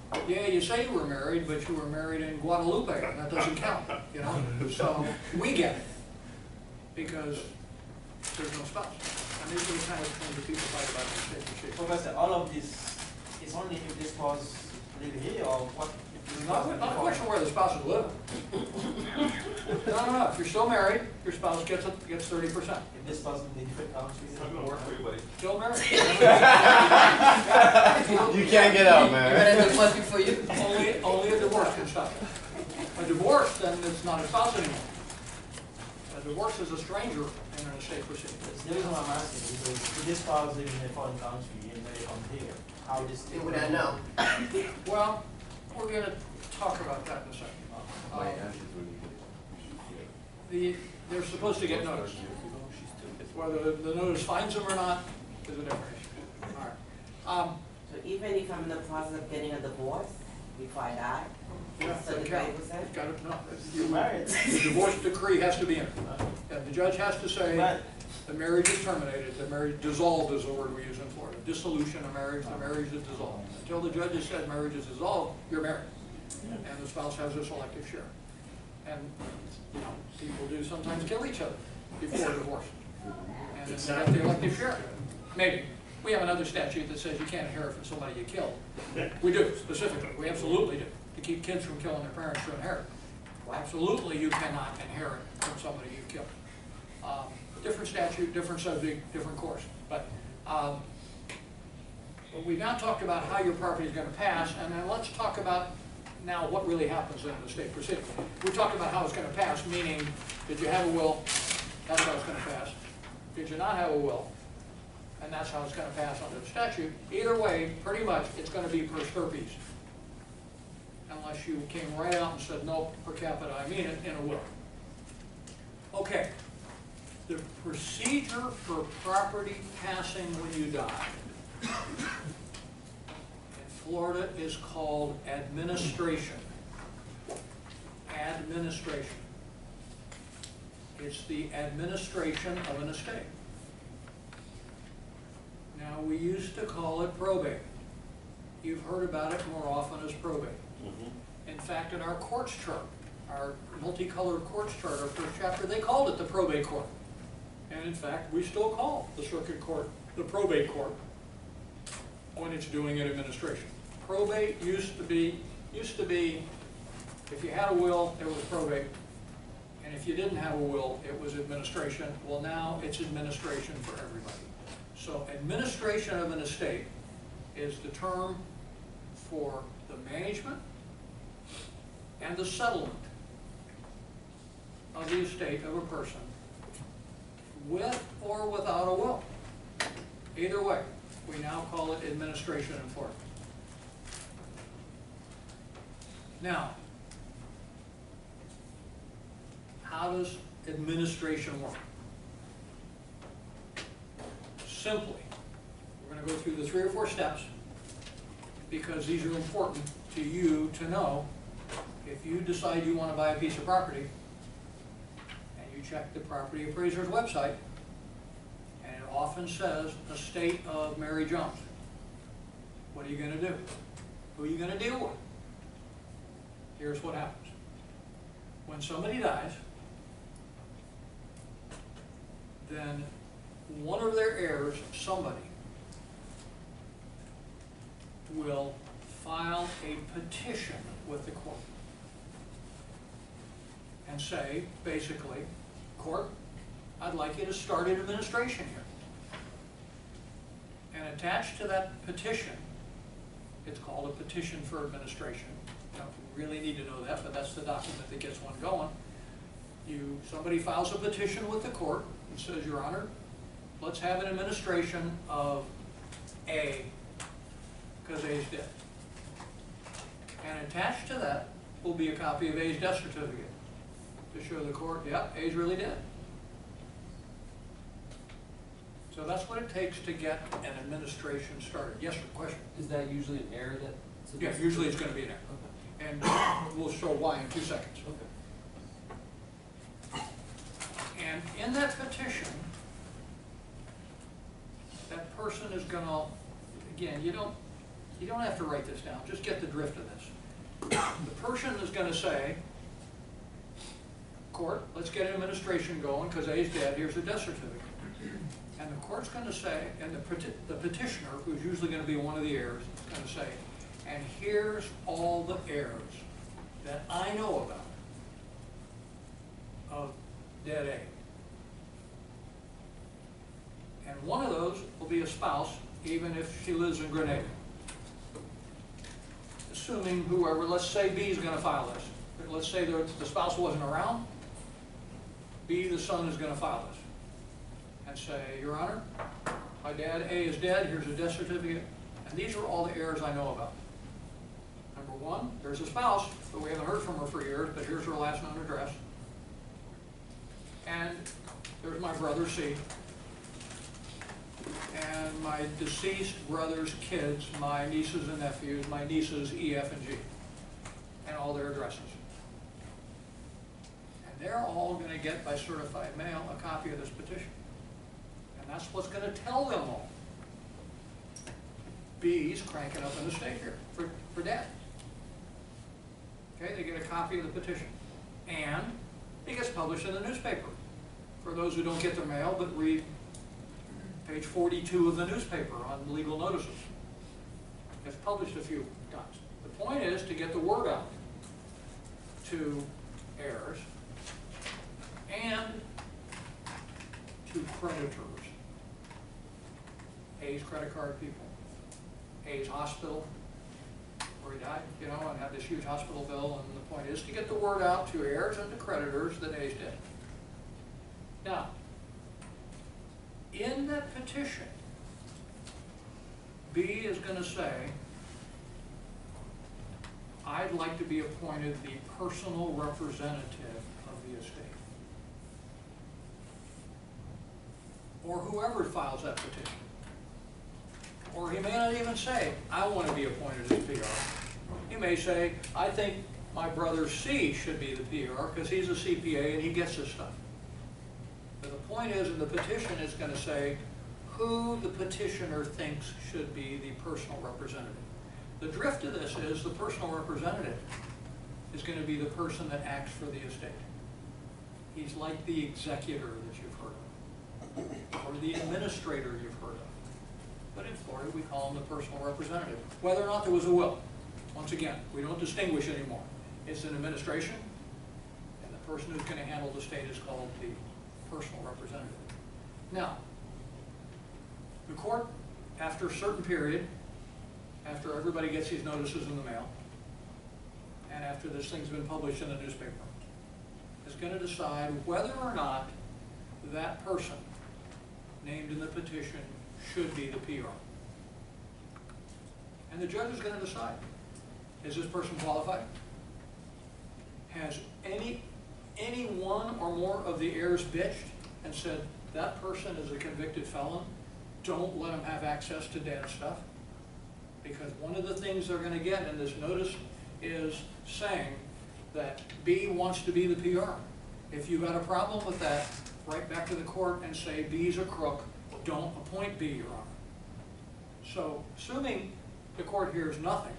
Yeah, you say you were married, but you were married in Guadalupe, and that doesn't count, you know? So, we get it, because there's no spouse. And these are the kind of things that people fight about in the state proceedings. Professor, all of this is only if this spouse live here or what? If this spouse Not live a before? question where the spouse is living. No, if you're still married, your spouse gets 30%. If this spouse in a different country, It's not gonna work for everybody. Still married. You can't get out, man. Only a divorce can stop it. A divorce, then it's not a spouse anymore. A divorce is a stranger in an estate proceeding. The reason why I'm asking is because if this spouse live in a foreign country and they come here, how this? They would not know. Well, we're gonna talk about that in a second. My aunt is really good. They're supposed to get notice. Whether the notice finds them or not is a different issue. All right. So even if I'm in the process of getting a divorce, before I die, Yeah, so the okay. 30%? Got it, no. You're married. The divorce decree has to be in it. And the judge has to say, But the marriage is terminated, the marriage dissolved is the word we use in Florida. Dissolution of marriage, the marriage is dissolved. Until the judge has said marriage is dissolved, you're married. And the spouse has a selective share. And, you know, people do sometimes kill each other before divorce. And then they get the elective share. Maybe. We have another statute that says you can't inherit from somebody you killed. We do, specifically. We absolutely do. To keep kids from killing their parents to inherit. Absolutely, you cannot inherit from somebody you killed. Different statute, different subject, different course. But we've now talked about how your property is going to pass, and then let's talk about now what really happens in the state proceeding. We talked about how it's going to pass, meaning, did you have a will? That's how it's going to pass. Did you not have a will? And that's how it's going to pass under the statute. Either way, pretty much, it's going to be per stirpes. Unless you came right out and said, no, per capita, I mean it, in a will. Okay. The procedure for property passing when you die in Florida is called administration. Administration. It's the administration of an estate. Now, we used to call it probate. You've heard about it more often as probate. In fact, in our courts chart, our multicolored courts chart, our first chapter, they called it the probate court. And in fact, we still call the circuit court the probate court when it's doing an administration. Probate used to be, if you had a will, it was probate. And if you didn't have a will, it was administration. Well, now it's administration for everybody. So administration of an estate is the term for the management and the settlement of the estate of a person with or without a will. Either way, we now call it administration in Florida. Now, how does administration work? Simply, we're going to go through the 3 or 4 steps because these are important to you to know. If you decide you want to buy a piece of property and you check the property appraiser's website and it often says estate of Mary Jones, what are you going to do? Who are you going to deal with? Here's what happens. When somebody dies, then one of their heirs, somebody, will file a petition with the court and say, basically, court, I'd like you to start an administration here. And attached to that petition, it's called a petition for administration. You don't really need to know that, but that's the document that gets one going. Somebody files a petition with the court and says, Your Honor, let's have an administration of A, because A's dead. And attached to that will be a copy of A's death certificate to show the court, yeah, A's really dead. So that's what it takes to get an administration started. Yes, sir, question? Is that usually an error that? Yeah, usually it's going to be an error. Okay. And we'll show why in 2 seconds. Okay. And in that petition, that person is going to, again, you don't You don't have to write this down, just get the drift of this. The person is gonna say, court, let's get administration going, because A's dead, here's a death certificate. And the court's gonna say, and the petitioner, who's usually gonna be one of the heirs, is gonna say, and here's all the heirs that I know about of dead A. And one of those will be a spouse, even if she lives in Grenada. Assuming whoever, let's say B is gonna file this. Let's say the spouse wasn't around. B, the son, is gonna file this. And say, Your Honor, my dad A is dead, here's a death certificate, and these are all the heirs I know about. Number one, there's a spouse, but we haven't heard from her for years, but here's her last known address. And there's my brother C. And my deceased brother's kids, my nieces and nephews, my nieces E, F, and G, and all their addresses. And they're all gonna get by certified mail a copy of this petition. And that's what's gonna tell them all. B's cranking up an estate here for dad. Okay, they get a copy of the petition. And it gets published in the newspaper. For those who don't get their mail, but read page 42 of the newspaper on legal notices. It's published a few times. The point is to get the word out to heirs and to creditors. A's credit card people, A's hospital, where he died, you know, and had this huge hospital bill, and the point is to get the word out to heirs and to creditors that A's dead. Now, in that petition, B is going to say, I'd like to be appointed the personal representative of the estate. Or whoever files that petition. Or he may not even say, I want to be appointed as PR. He may say, I think my brother C should be the PR because he's a CPA and he gets this stuff. But the point is, in the petition, it's going to say who the petitioner thinks should be the personal representative. The drift of this is the personal representative is going to be the person that acts for the estate. He's like the executor that you've heard of, or the administrator you've heard of. But in Florida, we call him the personal representative. Whether or not there was a will, once again, we don't distinguish anymore. It's an administration, and the person who's going to handle the estate is called the personal representative. Now, the court, after a certain period, after everybody gets these notices in the mail, and after this thing's been published in the newspaper, is going to decide whether or not that person named in the petition should be the PR. And the judge is going to decide, is this person qualified? Has any one or more of the heirs bitched and said, that person is a convicted felon, don't let him have access to dad's stuff? Because one of the things they're going to get in this notice is saying that B wants to be the PR. If you got a problem with that, write back to the court and say B's a crook, don't appoint B, Your Honor. So, assuming the court hears nothing,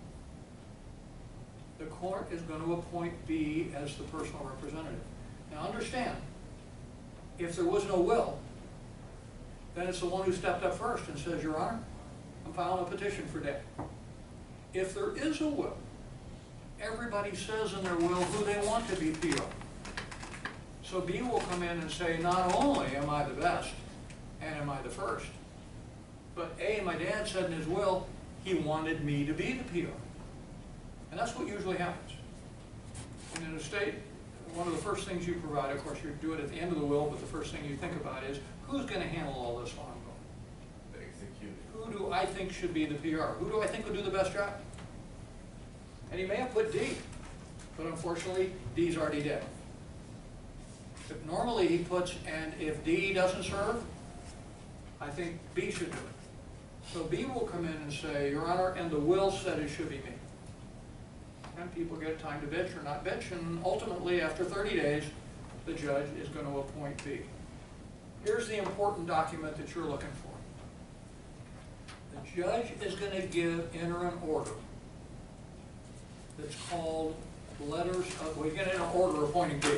the court is going to appoint B as the personal representative. Now understand, if there was no will, then it's the one who stepped up first and says, Your Honor, I'm filing a petition for dad. If there is a will, everybody says in their will who they want to be PR. So B will come in and say, not only am I the best and am I the first, but A, my dad said in his will, he wanted me to be the PR. And that's what usually happens. In an estate, one of the first things you provide, of course, you do it at the end of the will, but the first thing you think about is, who's going to handle all this while I'm going? Execute. Who do I think should be the PR? Who do I think would do the best job? And he may have put D, but unfortunately, D's already dead. But normally he puts, and if D doesn't serve, I think B should do it. So B will come in and say, Your Honor, and the will said it should be me. And people get time to bitch or not bitch, and ultimately, after 30 days, the judge is going to appoint B. Here's the important document that you're looking for. The judge is gonna enter an order that's called letters of, we're gonna enter an order appointing B.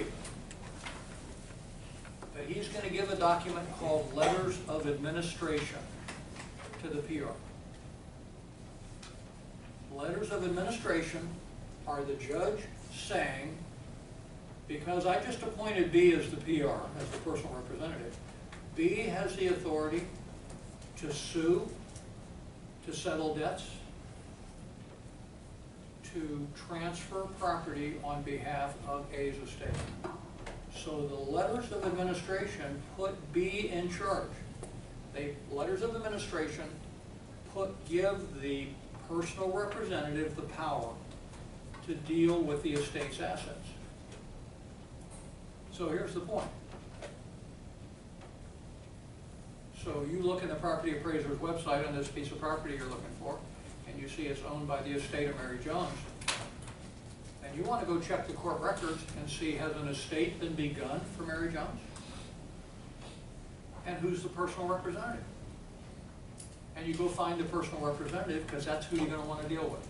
But he's gonna give a document called letters of administration to the PR. Letters of administration are the judge saying, because I just appointed B as the PR, as the personal representative, B has the authority to sue, to settle debts, to transfer property on behalf of A's estate. So the letters of administration put B in charge. Letters of administration give the personal representative the power to deal with the estate's assets. So here's the point. So you look in the property appraiser's website on this piece of property you're looking for, and you see it's owned by the estate of Mary Jones. And you want to go check the court records and see, has an estate been begun for Mary Jones? And who's the personal representative? And you go find the personal representative, because that's who you're going to want to deal with.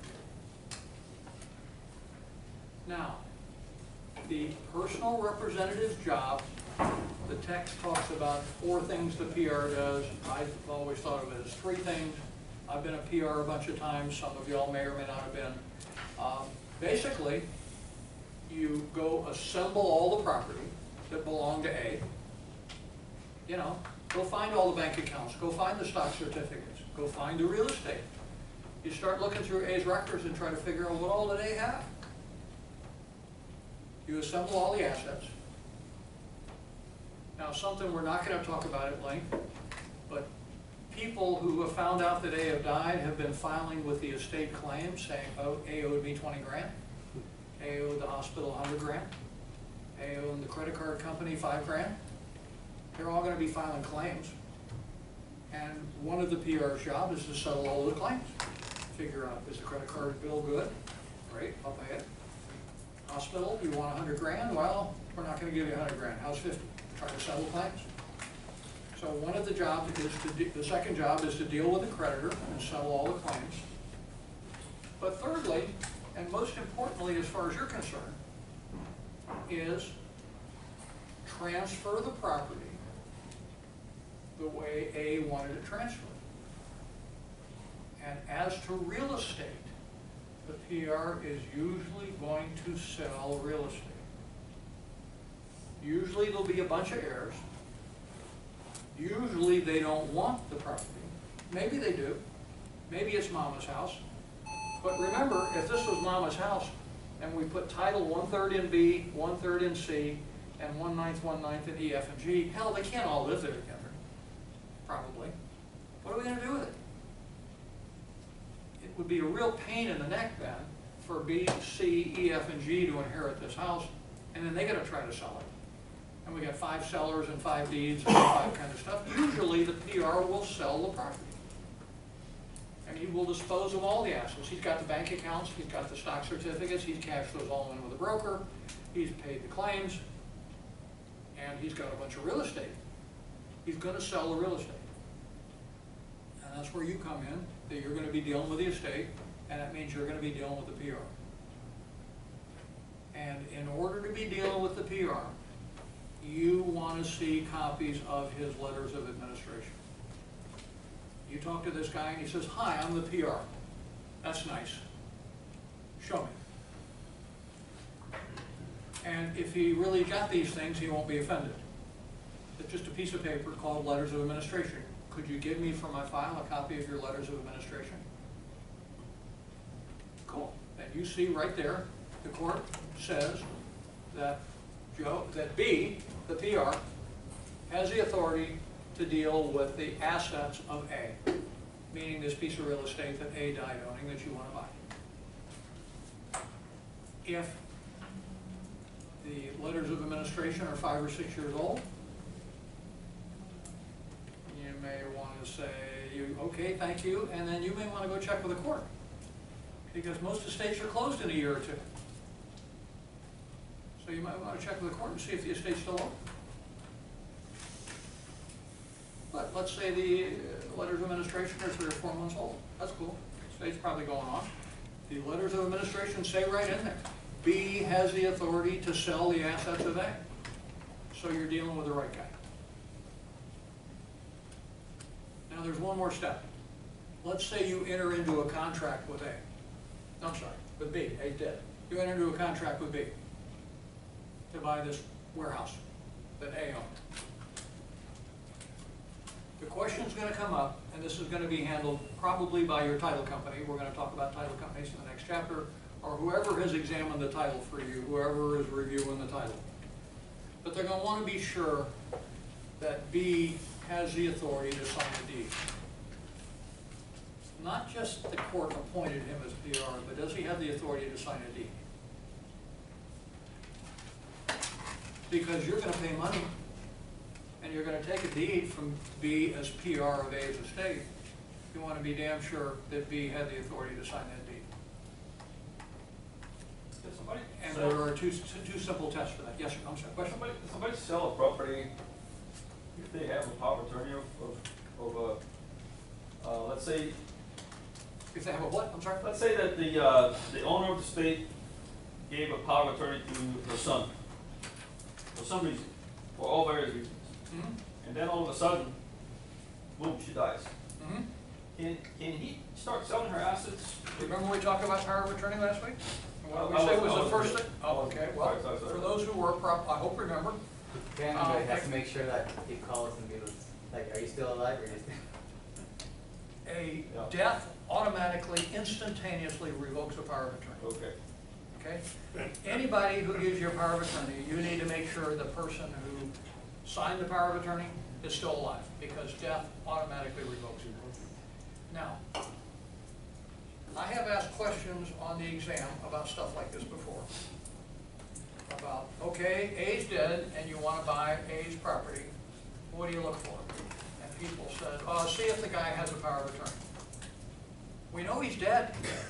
Now, the personal representative's job, the text talks about 4 things the PR does. I've always thought of it as 3 things. I've been a PR a bunch of times. Some of y'all may or may not have been. Basically, you go assemble all the property that belong to A. You know, go find all the bank accounts, go find the stock certificates, go find the real estate. You start looking through A's records and try to figure out what all did A have. You assemble all the assets. Now, something we're not going to talk about at length, but people who have found out that A have died have been filing with the estate claims saying, oh, A owed me 20 grand, A owed the hospital 100 grand, A owed the credit card company 5 grand. They're all going to be filing claims. And one of the PR's job is to settle all the claims. Figure out, is the credit card bill good? Great, I'll pay it. Hospital, you want 100 grand? Well, we're not going to give you 100 grand. How's 50? Try to settle claims. So one of the jobs is the second job is to deal with the creditor and settle all the claims. But thirdly, and most importantly as far as you're concerned, is transfer the property the way A wanted it transferred. And as to real estate, the PR is usually going to sell real estate. Usually there'll be a bunch of heirs. Usually they don't want the property. Maybe they do. Maybe it's Mama's house. But remember, if this was Mama's house and we put title 1/3 in B, 1/3 in C, and 1/9 in E, F, and G, hell, they can't all live there together. Probably. What are we going to do with it? It would be a real pain in the neck then for B, C, E, F, and G to inherit this house, and then they got to try to sell it. And we got 5 sellers and 5 deeds and 5 kind of stuff. Usually the PR will sell the property. And he will dispose of all the assets. He's got the bank accounts, he's got the stock certificates, he's cashed those all in with a broker, he's paid the claims, and he's got a bunch of real estate. He's going to sell the real estate. And that's where you come in, that you're going to be dealing with the estate, and that means you're going to be dealing with the PR. And in order to be dealing with the PR, you want to see copies of his letters of administration. You talk to this guy and he says, hi, I'm the PR. That's nice. Show me. And if he really got these things, he won't be offended. It's just a piece of paper called letters of administration. Could you give me for my file a copy of your letters of administration? Cool. And you see right there, the court says that B, the PR, has the authority to deal with the assets of A, meaning this piece of real estate that A died owning that you want to buy. If the letters of administration are 5 or 6 years old, you may want to say, okay, thank you, and then you may want to go check with the court, because most estates are closed in a year or 2. So you might want to check with the court and see if the estate's still open. But let's say the letters of administration are 3 or 4 months old. That's cool. State's probably going on. The letters of administration say right in there, B has the authority to sell the assets of A. So you're dealing with the right guy. Now there's one more step. Let's say you enter into a contract with A. I'm sorry, with B. A's dead. You enter into a contract with B to buy this warehouse that A owned. The question's going to come up, and this is going to be handled probably by your title company. We're going to talk about title companies in the next chapter, or whoever has examined the title for you, whoever is reviewing the title. But they're going to want to be sure that B has the authority to sign the deed. Not just the court appointed him as PR, but does he have the authority to sign a deed? Because you're going to pay money, and you're going to take a deed from B as PR of A's estate. You want to be damn sure that B had the authority to sign that deed. Did somebody And sell- there are two simple tests for that. Yes, sir, I'm sorry, question? Did somebody sell a property if they have a power of attorney of let's say, If they have a what, I'm sorry? let's say that the owner of the estate gave a power of attorney to her son for some reason, for all various reasons. Mhm, And then all of a sudden, boom, she dies. mhm. Can he start selling her assets? Remember we talked about power of attorney last week? And what did I we say was- was I the was- first thing? Oh, okay, well, Sorry. for those who were, I hope remember, Can, but he has to make sure that he calls and goes, like, are you still alive or are you still? a Yeah. death automatically, instantaneously revokes a power of attorney, Okay. okay? Anybody who gives you a power of attorney, you need to make sure the person who signed the power of attorney is still alive, because death automatically revokes it. Now, I have asked questions on the exam about stuff like this before. About, okay, A's dead and you want to buy A's property, what do you look for? And people said, oh, see if the guy has a power of attorney. We know he's dead.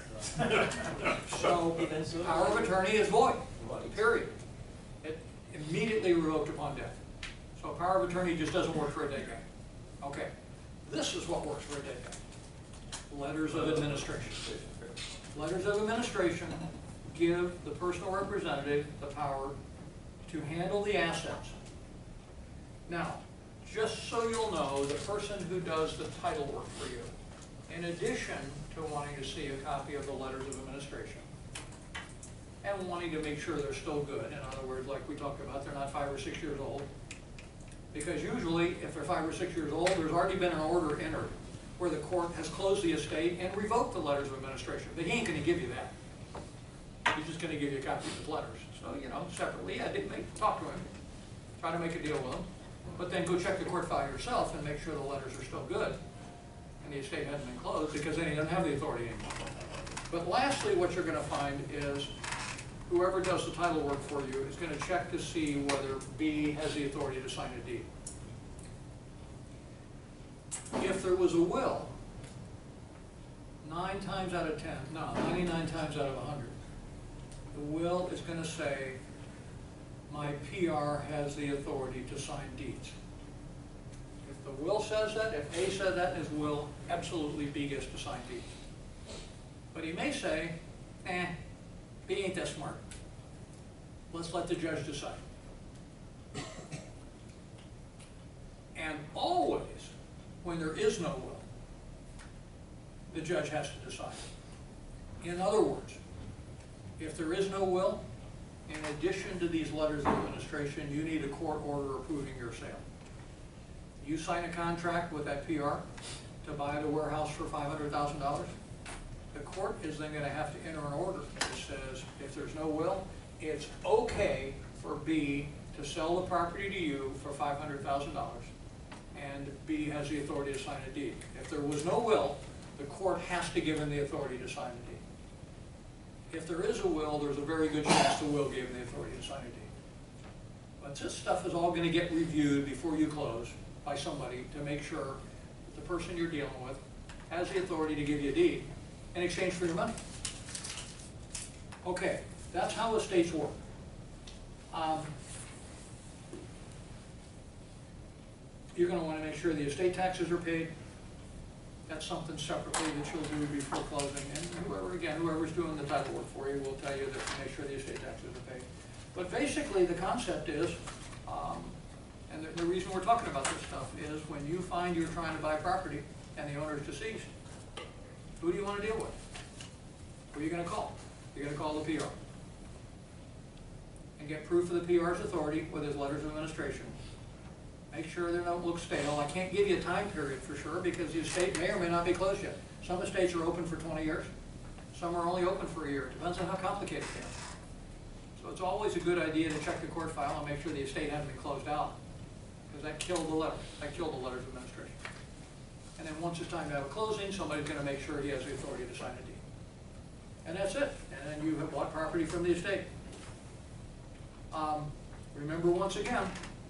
So, power of attorney is void, period. It immediately revoked upon death. So power of attorney just doesn't work for a dead guy. Okay, this is what works for a dead guy. Letters of administration. Letters of administration give the personal representative the power to handle the assets. Now, just so you'll know, the person who does the title work for you, in addition to wanting to see a copy of the letters of administration, and wanting to make sure they're still good, in other words, like we talked about, they're not 5 or 6 years old, because usually, if they're 5 or 6 years old, there's already been an order entered where the court has closed the estate and revoked the letters of administration. But he ain't gonna give you that. He's just gonna give you a copy of his letters. So, you know, separately, I did talk to him, try to make a deal with him, but then go check the court file yourself and make sure the letters are still good, and the estate hasn't been closed, because then he doesn't have the authority anymore. But lastly, what you're gonna find is whoever does the title work for you is gonna check to see whether B has the authority to sign a deed. If there was a will, 9 times out of 10, no, 99 times out of 100, the will is gonna say, my PR has the authority to sign deeds. If the will says that, if A said that in his will, absolutely B gets to sign deeds. But he may say, B ain't that smart. Let's let the judge decide. And always, when there is no will, the judge has to decide. In other words, if there is no will, in addition to these letters of administration, you need a court order approving your sale. You sign a contract with that PR to buy the warehouse for $500,000, the court is then gonna have to enter an order that says, if there's no will, it's okay for B to sell the property to you for $500,000, and B has the authority to sign a deed. If there was no will, the court has to give him the authority to sign the deed. If there is a will, there's a very good chance the will gave him the authority to sign a deed. But this stuff is all gonna get reviewed before you close by somebody to make sure that the person you're dealing with has the authority to give you a deed in exchange for your money. Okay, that's how estates work. You're gonna wanna make sure the estate taxes are paid. That's something separately that you'll do before closing, and whoever's doing the title work for you will tell you that to make sure the estate taxes are paid. But basically, the concept is, and the reason we're talking about this stuff is when you find you're trying to buy property and the owner is deceased, who do you wanna deal with? Who are you gonna call? You're gonna call the PR. And get proof of the PR's authority with his letters of administration. Make sure they don't look stale. I can't give you a time period for sure because the estate may or may not be closed yet. Some estates are open for 20 years. Some are only open for a year. It depends on how complicated they are. So it's always a good idea to check the court file and make sure the estate hasn't been closed out, because that killed the letter. That killed the letters of administration. And then once it's time to have a closing, somebody's going to make sure he has the authority to sign a deed. And that's it. And then you have bought property from the estate. Remember once again,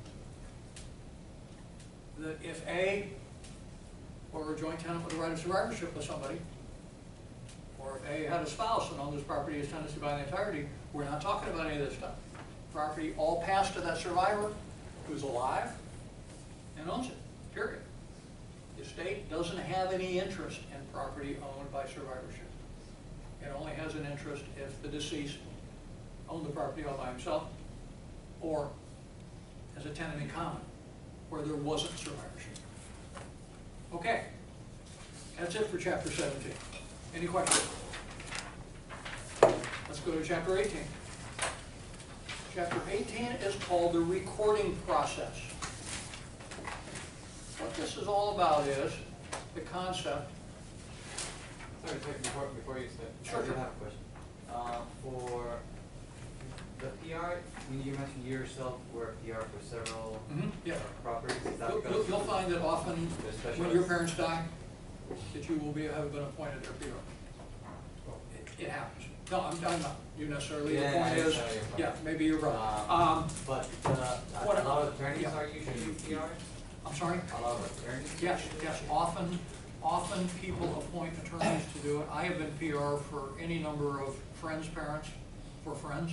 that if A, or a joint tenant with a right of survivorship with somebody, or if A had a spouse and owned this property as tenancy by the entirety, we're not talking about any of this stuff. Property all passed to that survivor who's alive and owns it, period. The estate doesn't have any interest in property owned by survivorship. It only has an interest if the deceased owned the property all by himself, or as a tenant in common, where there wasn't survivorship. Okay, that's it for chapter 17. Any questions? Let's go to chapter 18. Chapter 18 is called the recording process. What this is all about is the concept. Sorry, before you start. Sure, I do sure. have a question. For the PR, you mentioned you yourself were a PR for several Yeah. properties. Is that You'll because find that often they're when specialized? your parents die, that you will have been appointed their PR. It happens. No, I'm not. You necessarily. Yeah, The point I is, know your point. yeah, maybe you're right. But what- a lot of attorneys yeah. are usually PRs? I'm sorry? A lot of attorneys? Yes, yes. Often people appoint attorneys to do it. I have been PR for any number of friends' parents, for friends.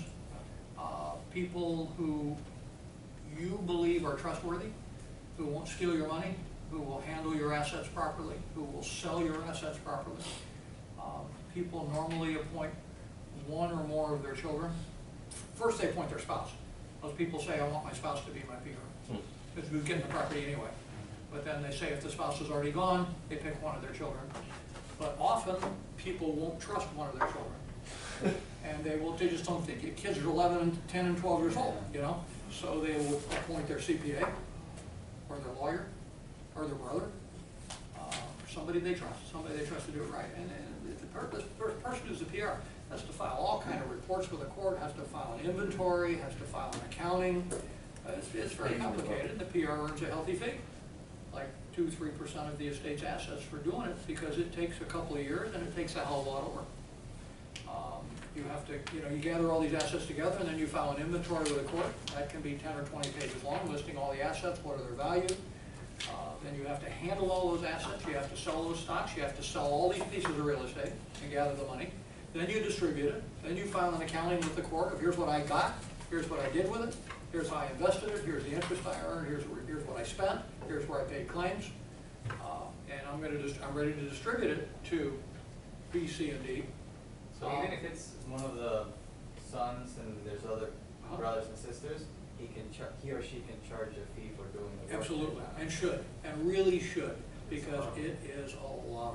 People who you believe are trustworthy, who won't steal your money, who will handle your assets properly, who will sell your assets properly. People normally appoint one or more of their children. First, they appoint their spouse. Most people say, I want my spouse to be my PR, because who's getting the property anyway. But then they say if the spouse is already gone, they pick one of their children. But often, people won't trust one of their children. And they just don't think, kids are 11 and 10 and 12 years old, you know? So they will appoint their CPA, or their lawyer, or their brother, somebody they trust to do it right. And the person who's the PR has to file all kind of reports with the court, has to file an inventory, has to file an accounting. It's very complicated. The PR earns a healthy fee, like 2-3% of the estate's assets for doing it, because it takes a couple of years and it takes a hell of a lot of work. You have to, you gather all these assets together and then you file an inventory with the court. That can be 10 or 20 pages long, listing all the assets, what are their value. Then you have to handle all those assets, you have to sell those stocks, you have to sell all these pieces of real estate and gather the money. Then you distribute it, then you file an accounting with the court of here's what I got, here's what I did with it, here's how I invested it, here's the interest I earned, here's what I spent, here's where I paid claims. And I'm ready to distribute it to B, C, and D. So even if it's one of the sons and there's other brothers and sisters, he or she can charge a fee for doing the work. Absolutely, and should, and really should, because it is a lot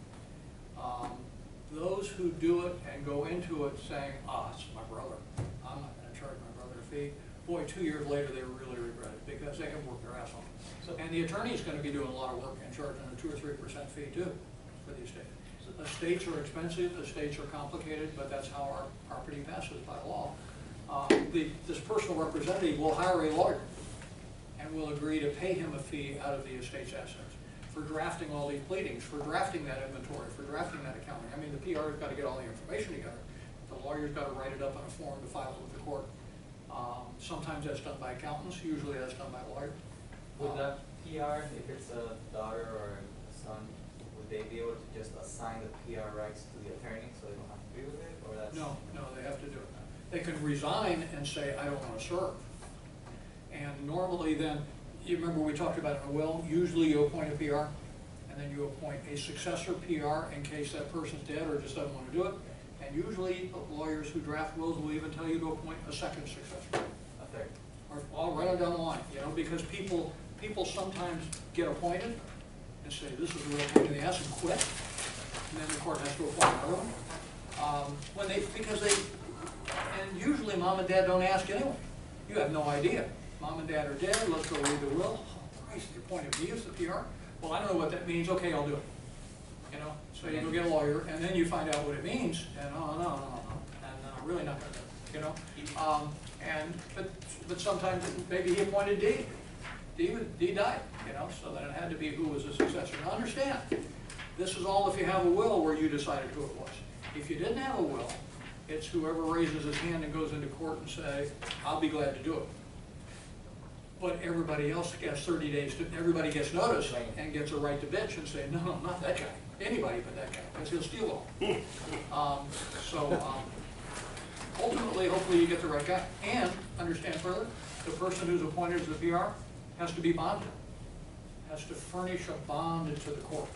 of work. Those who do it and go into it saying, it's my brother, I'm not gonna charge my brother a fee, boy, 2 years later, they really regret it, because they have worked their ass off. And the attorney's gonna be doing a lot of work and charging a 2 or 3% fee too for the estate. Estates are expensive, estates are complicated, but that's how our property passes by law. This personal representative will hire a lawyer and will agree to pay him a fee out of the estate's assets for drafting all these pleadings, for drafting that inventory, for drafting that accounting. I mean, the PR's got to get all the information together. The lawyer's got to write it up on a form to file it with the court. Sometimes that's done by accountants, usually that's done by a lawyer. Would that PR, if it's a daughter or a son, would they be able to just assign the PR rights to the attorney so they don't have to be with it, or that's? No, they have to do it. They can resign and say, I don't want to serve. And normally then, you remember we talked about in a will, usually you appoint a PR, and then you appoint a successor PR in case that person's dead or just doesn't want to do it. And usually lawyers who draft wills will even tell you to appoint a second successor. A third. Or all right on down the line, you know, because people sometimes get appointed and say, this is a real pain in the ass, and quit. And then the court has to appoint another one. And usually mom and dad don't ask anyway. You have no idea. Mom and dad are dead, let's go read the will. Oh, Christ, you appointed me as the PR? Well, I don't know what that means, okay, I'll do it. You know, so you go get a lawyer, and then you find out what it means, and no, and I'm really not gonna do it, you know? But sometimes maybe he appointed D. D died, you know, so then it had to be who was the successor. Now understand, this is all if you have a will where you decided who it was. If you didn't have a will, it's whoever raises his hand and goes into court and say, I'll be glad to do it. But everybody else gets 30 days, everybody gets notice and gets a right to bitch and say, no, not that guy, anybody but that guy, because he'll steal all. Ultimately, hopefully you get the right guy. And, understand further, the person who's appointed as the PR has to be bonded, has to furnish a bond to the court.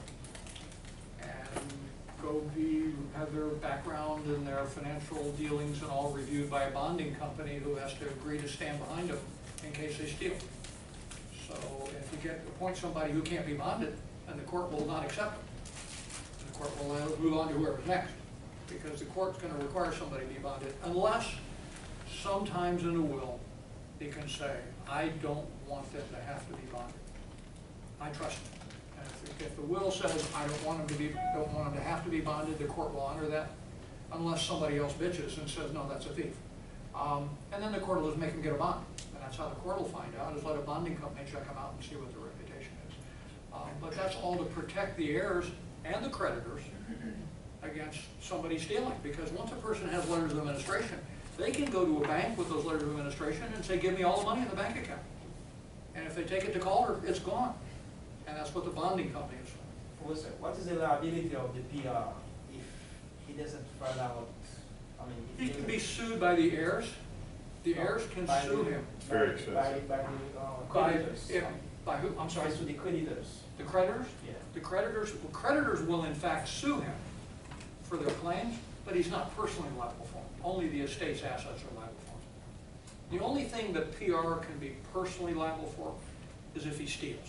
And have their background and their financial dealings and all reviewed by a bonding company who has to agree to stand behind them in case they steal. So if you appoint somebody who can't be bonded, then the court will not accept them. The court will move on to whoever's next, because the court's going to require somebody to be bonded, unless sometimes in a will they can say, I don't want them to have to be bonded. I trust them. And if the will says I don't want them to have to be bonded, the court will honor that, unless somebody else bitches and says, no, that's a thief. And then the court will just make them get a bond. And that's how the court will find out, is let a bonding company check them out and see what their reputation is. But that's all to protect the heirs and the creditors against somebody stealing. Because once a person has letters of administration, they can go to a bank with those letters of administration and say, give me all the money in the bank account. And if they take it to Calder, it's gone. And that's what the bonding company is for. Professor, what is the liability of the PR if he doesn't find out? I mean, He can be sued by the heirs. The heirs can sue him. Very expensive. By the creditors. By who? I'm sorry. To the creditors. The creditors? Yeah. The creditors will in fact sue him for their claims, but he's not personally liable for them. Only the estate's assets are liable for him. The only thing that PR can be personally liable for is if he steals.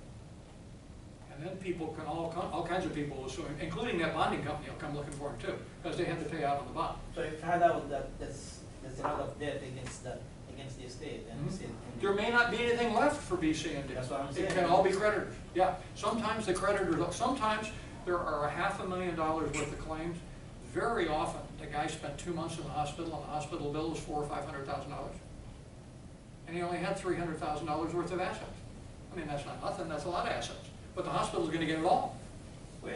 And then people can, all kinds of people will sue him, including that bonding company will come looking for him too, because they have to pay out on the bond. So if you find out that there's a lot of debt against the estate, and the estate can There may not be anything left for BC and D. That's what I'm saying. It can all be creditors. Yeah, sometimes the creditors, sometimes there are $500,000 worth of claims. Very often, the guy spent 2 months in the hospital, and the hospital bill was $400,000 or $500,000. And he only had $300,000 worth of assets. I mean, that's not nothing, that's a lot of assets. But the hospital's gonna get it all. Well,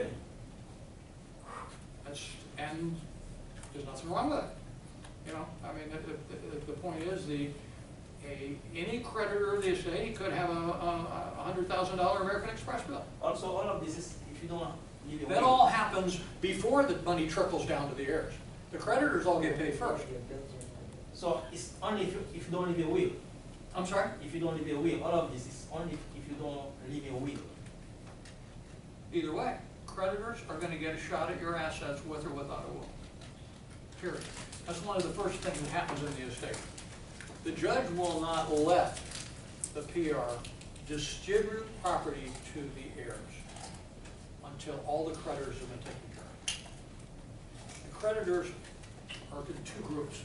And there's nothing wrong with it. You know, I mean, the point is, any creditor of the estate could have a $100,000 American Express bill. also all of this is if you don't leave a That will. all happens before the money trickles down to the heirs. The creditors all get paid first. So it's only if you don't leave a will. I'm sorry? If you don't leave a will, all of this is only if you don't leave a will. Either way, creditors are going to get a shot at your assets with or without a will. Period. That's one of the first things that happens in the estate. The judge will not let the PR distribute property to the heirs until all the creditors have been taken care of. The creditors are in two groups.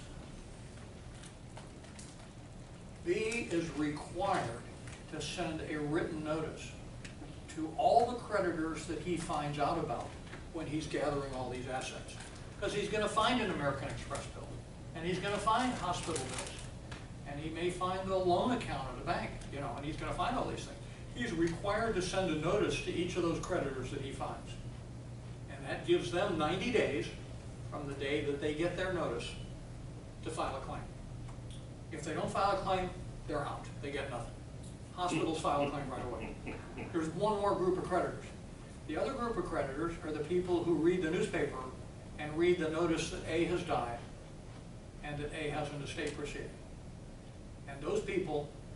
B is required to send a written notice to all the creditors that he finds out about when he's gathering all these assets. Because he's going to find an American Express bill, and he's going to find hospital bills, and he may find the loan account at a bank, you know, and he's going to find all these things. He's required to send a notice to each of those creditors that he finds. And that gives them 90 days from the day that they get their notice to file a claim. If they don't file a claim, they're out. They get nothing. Hospitals file a claim right away. There's one more group of creditors. The other group of creditors are the people who read the newspaper and read the notice that A has died and that A has an estate proceeding. And those people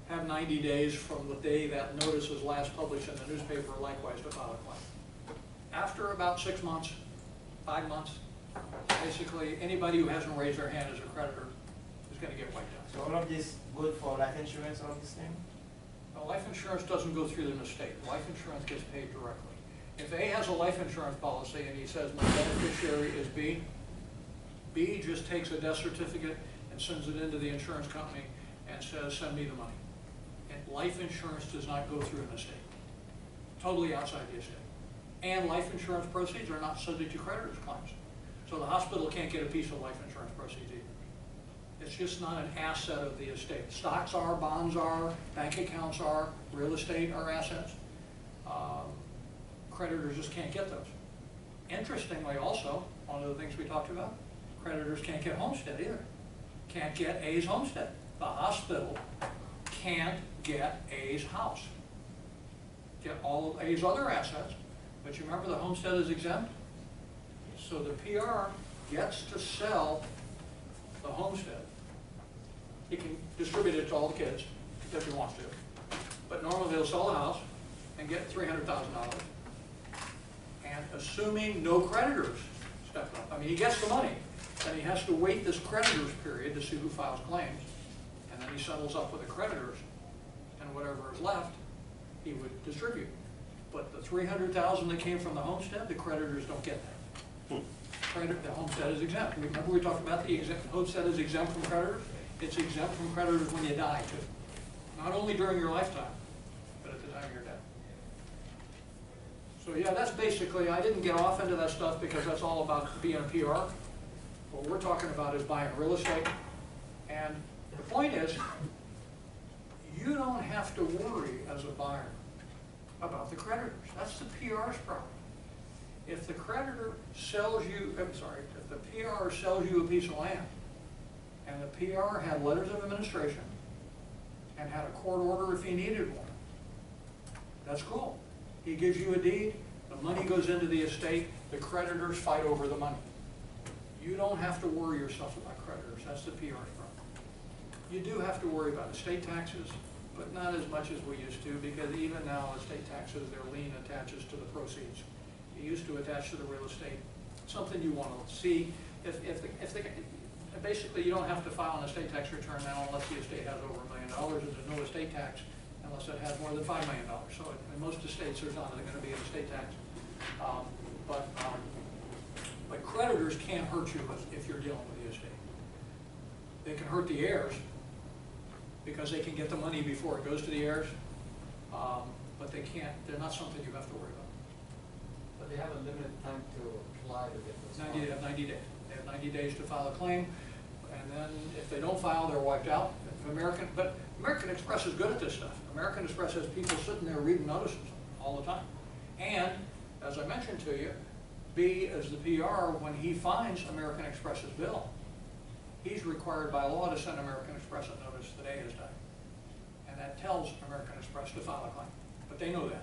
have 90 days from the day that notice is last published in the newspaper, likewise to file a claim. After about 6 months, 5 months, basically anybody who hasn't raised their hand as a creditor is going to get wiped out. So all of this good for life insurance, all of this thing? Now, life insurance doesn't go through the estate. Life insurance gets paid directly. If A has a life insurance policy and he says my beneficiary is B, B just takes a death certificate and sends it into the insurance company and says, send me the money. And life insurance does not go through an estate. Totally outside the estate. And life insurance proceeds are not subject to creditors' claims. So the hospital can't get a piece of life insurance proceeds either. It's just not an asset of the estate. Stocks are, bonds are, bank accounts are, real estate are assets. Creditors just can't get those. Interestingly also, one of the things we talked about, creditors can't get homestead either. Can't get A's homestead. The hospital can't get A's house. Get all of A's other assets, but you remember the homestead is exempt? So the PR gets to sell the homestead. He can distribute it to all the kids if he wants to. But normally he'll sell the house and get $300,000. And assuming no creditors step up, I mean, he gets the money, then he has to wait this creditors period to see who files claims, and then he settles up with the creditors, and whatever is left, he would distribute. But the $300,000 that came from the homestead, the creditors don't get that. The homestead is exempt. Remember we talked about the homestead is exempt from creditors? It's exempt from creditors when you die too. Not only during your lifetime, but at the time of your death. So yeah, that's basically, I didn't get off into that stuff because that's all about being a PR. What we're talking about is buying real estate. And the point is, you don't have to worry as a buyer about the creditors. That's the PR's problem. If the creditor sells you, if the PR sells you a piece of land, and the PR had letters of administration, and had a court order if he needed one, that's cool. He gives you a deed, the money goes into the estate, the creditors fight over the money. You don't have to worry yourself about creditors. That's the PR's problem. You do have to worry about estate taxes, but not as much as we used to, because even now estate taxes, their lien attaches to the proceeds. It used to attach to the real estate. Something you want to see. Basically, you don't have to file an estate tax return now unless the estate has over $1 million, and there's no estate tax unless it has more than $5 million. So in most estates, there's not going to be an estate tax. But creditors can't hurt you if you're dealing with the estate. They can hurt the heirs because they can get the money before it goes to the heirs, but they can't. They're not something you have to worry about. But they have a limited time to apply to get those. 90 days. They have 90 days to file a claim, and then if they don't file, they're wiped out. But American Express is good at this stuff. American Express has people sitting there reading notices all the time. And, as I mentioned to you, B, as the PR, when he finds American Express's bill, he's required by law to send American Express a notice that A has died. And that tells American Express to file a claim. But they know that.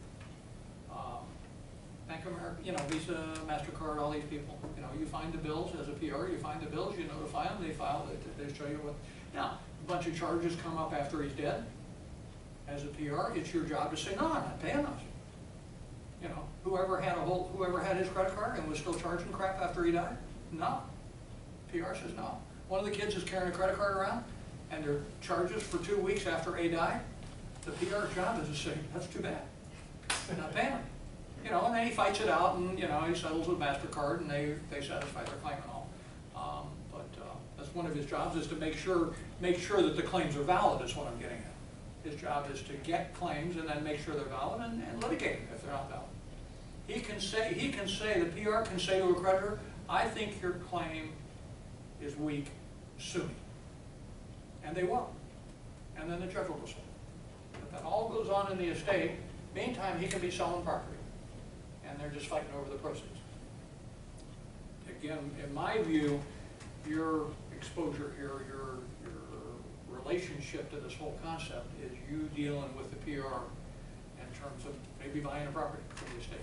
Bank of America, Visa, MasterCard, all these people, you find the bills as a PR, you find the bills, you notify them, they file it, they show you what. Now, a bunch of charges come up after he's dead. As a PR, it's your job to say, no, I'm not paying those. Whoever had his credit card and was still charging crap after he died? No. PR says no. One of the kids is carrying a credit card around, and there are charges for 2 weeks after A died. The PR's job is to say, that's too bad. They're not paying him. And then he fights it out, and he settles with MasterCard, and they satisfy their claim and all. That's one of his jobs, is to make sure that the claims are valid. Is what I'm getting at. His job is to get claims and then make sure they're valid and litigate them if they're not valid. He can say the PR can say to a creditor, I think your claim is weak, sue me. And they will. And then the judge will decide. But that all goes on in the estate. Meantime, he can be selling property. And they're just fighting over the proceeds. Again, in my view, your exposure here, your relationship to this whole concept is you dealing with the PR in terms of maybe buying a property for the estate.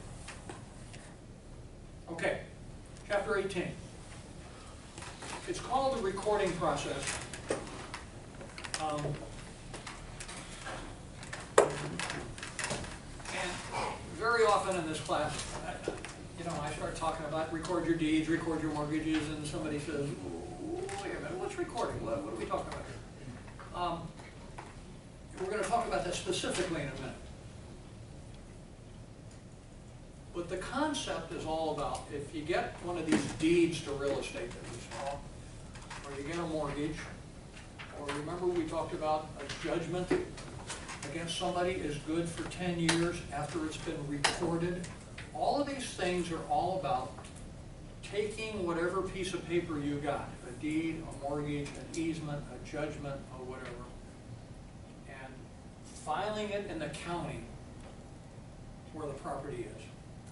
Okay, chapter 18. It's called the recording process. often in this class, you know, I start talking about record your deeds, record your mortgages, and somebody says, wait a minute, what's recording? What are we talking about here? We're going to talk about that specifically in a minute. But the concept is all about, if you get one of these deeds to real estate that you saw, or you get a mortgage, or remember we talked about a judgment against somebody is good for 10 years after it's been recorded. All of these things are all about taking whatever piece of paper you got, a deed, a mortgage, an easement, a judgment, or whatever, and filing it in the county where the property is.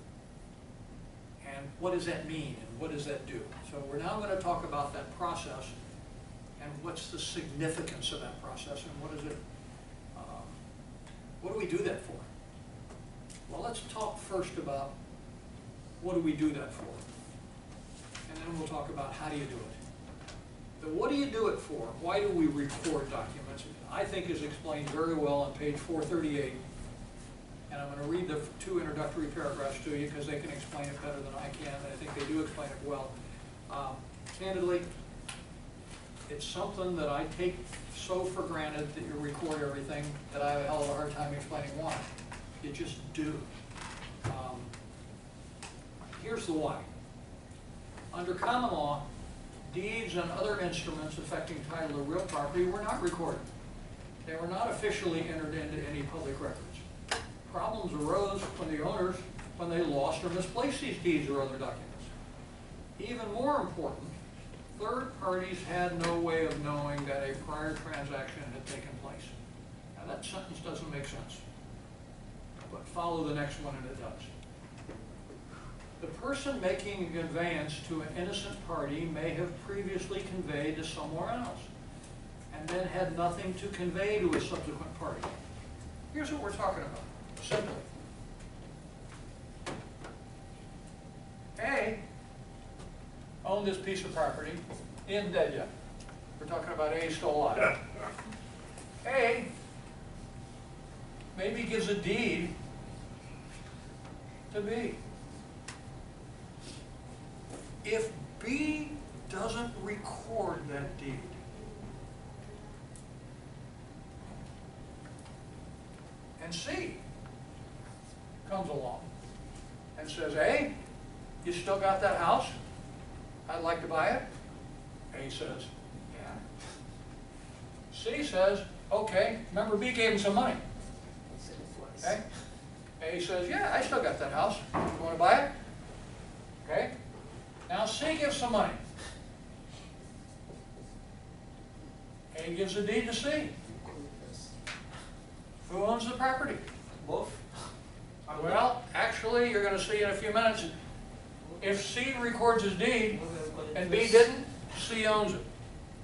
And what does that mean, and what does that do? So we're now going to talk about that process, and what's the significance of that process, and what is it, what do we do that for? Well, let's talk first about what do we do that for, and then we'll talk about how do you do it. The what do you do it for? Why do we record documents? I think is explained very well on page 438. And I'm going to read the two introductory paragraphs to you because they can explain it better than I can, and I think they do explain it well. Candidly, it's something that I take so for granted that you record everything that I have a hell of a hard time explaining why. You just do. Here's the why. Under common law, deeds and other instruments affecting title of real property were not recorded. They were not officially entered into any public records. Problems arose when the owners, when they lost or misplaced these deeds or other documents. Even more important, third parties had no way of knowing that a prior transaction had taken place. Now that sentence doesn't make sense, but follow the next one and it does. The person making a conveyance to an innocent party may have previously conveyed to somewhere else, and then had nothing to convey to a subsequent party. Here's what we're talking about. Simply, A owned this piece of property, he isn't dead yet. We're talking about A still alive. A maybe gives a deed to B. If B doesn't record that deed, and C comes along and says, hey, you still got that house? I'd like to buy it. A says, yeah. C says, okay, remember B gave him some money. Okay? A says, yeah, I still got that house. You want to buy it? Okay? Now C gives some money. A gives a deed to C. Who owns the property? Both? Well, actually, you're going to see in a few minutes, if C records his deed and B didn't, C owns it.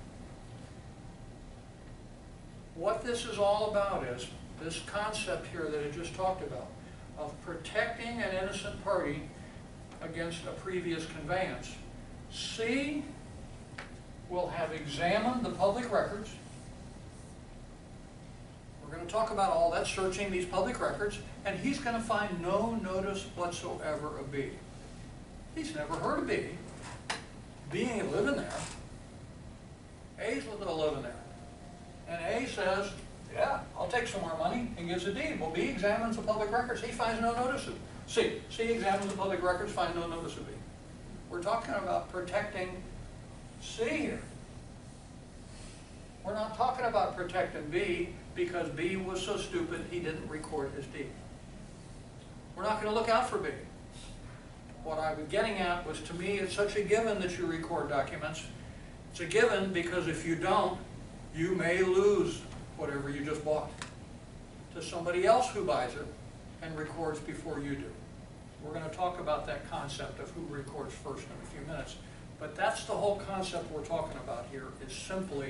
What this is all about is this concept here that I just talked about of protecting an innocent party against a previous conveyance. C will have examined the public records. We're going to talk about all that, searching these public records, and he's going to find no notice whatsoever of B. He's never heard of B. B ain't living there. A's living there. And A says, yeah, I'll take some more money, and gives a deed. Well, B examines the public records. He finds no notice of C. C examines the public records, finds no notice of B. We're talking about protecting C here. We're not talking about protecting B because B was so stupid he didn't record his deed. We're not going to look out for B. What I was getting at was, to me, it's such a given that you record documents. It's a given because if you don't, you may lose whatever you just bought to somebody else who buys it and records before you do. We're going to talk about that concept of who records first in a few minutes. But that's the whole concept we're talking about here, is simply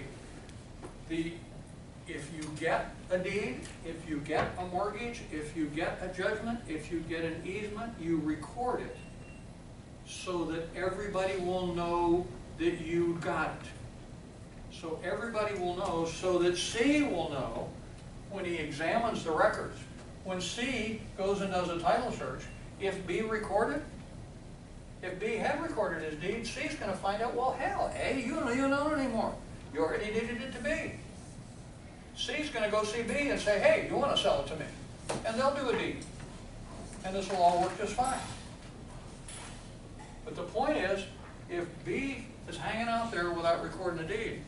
if you get a deed, if you get a mortgage, if you get a judgment, if you get an easement, you record it so that everybody will know that you got it. So everybody will know, so that C will know when he examines the records. When C goes and does a title search, If B recorded, if B had recorded his deed, C's gonna find out, well, hell, A, you don't even own it anymore. You already deeded it to B. C's gonna go see B and say, hey, you wanna sell it to me? And they'll do a deed. And this will all work just fine. But the point is, if B is hanging out there without recording a deed,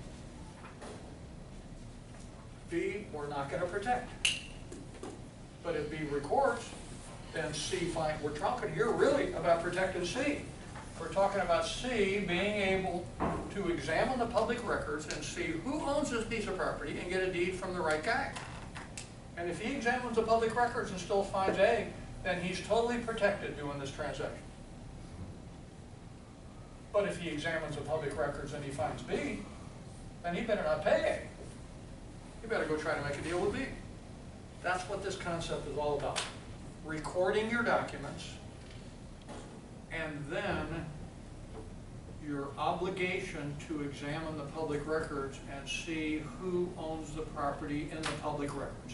B, we're not gonna protect. But if B records, then C we're talking here really about protecting C. We're talking about C being able to examine the public records and see who owns this piece of property and get a deed from the right guy. And if he examines the public records and still finds A, then he's totally protected doing this transaction. But if he examines the public records and he finds B, then he better not pay A. He better go try to make a deal with B. That's what this concept is all about. Recording your documents, and then your obligation to examine the public records and see who owns the property in the public records.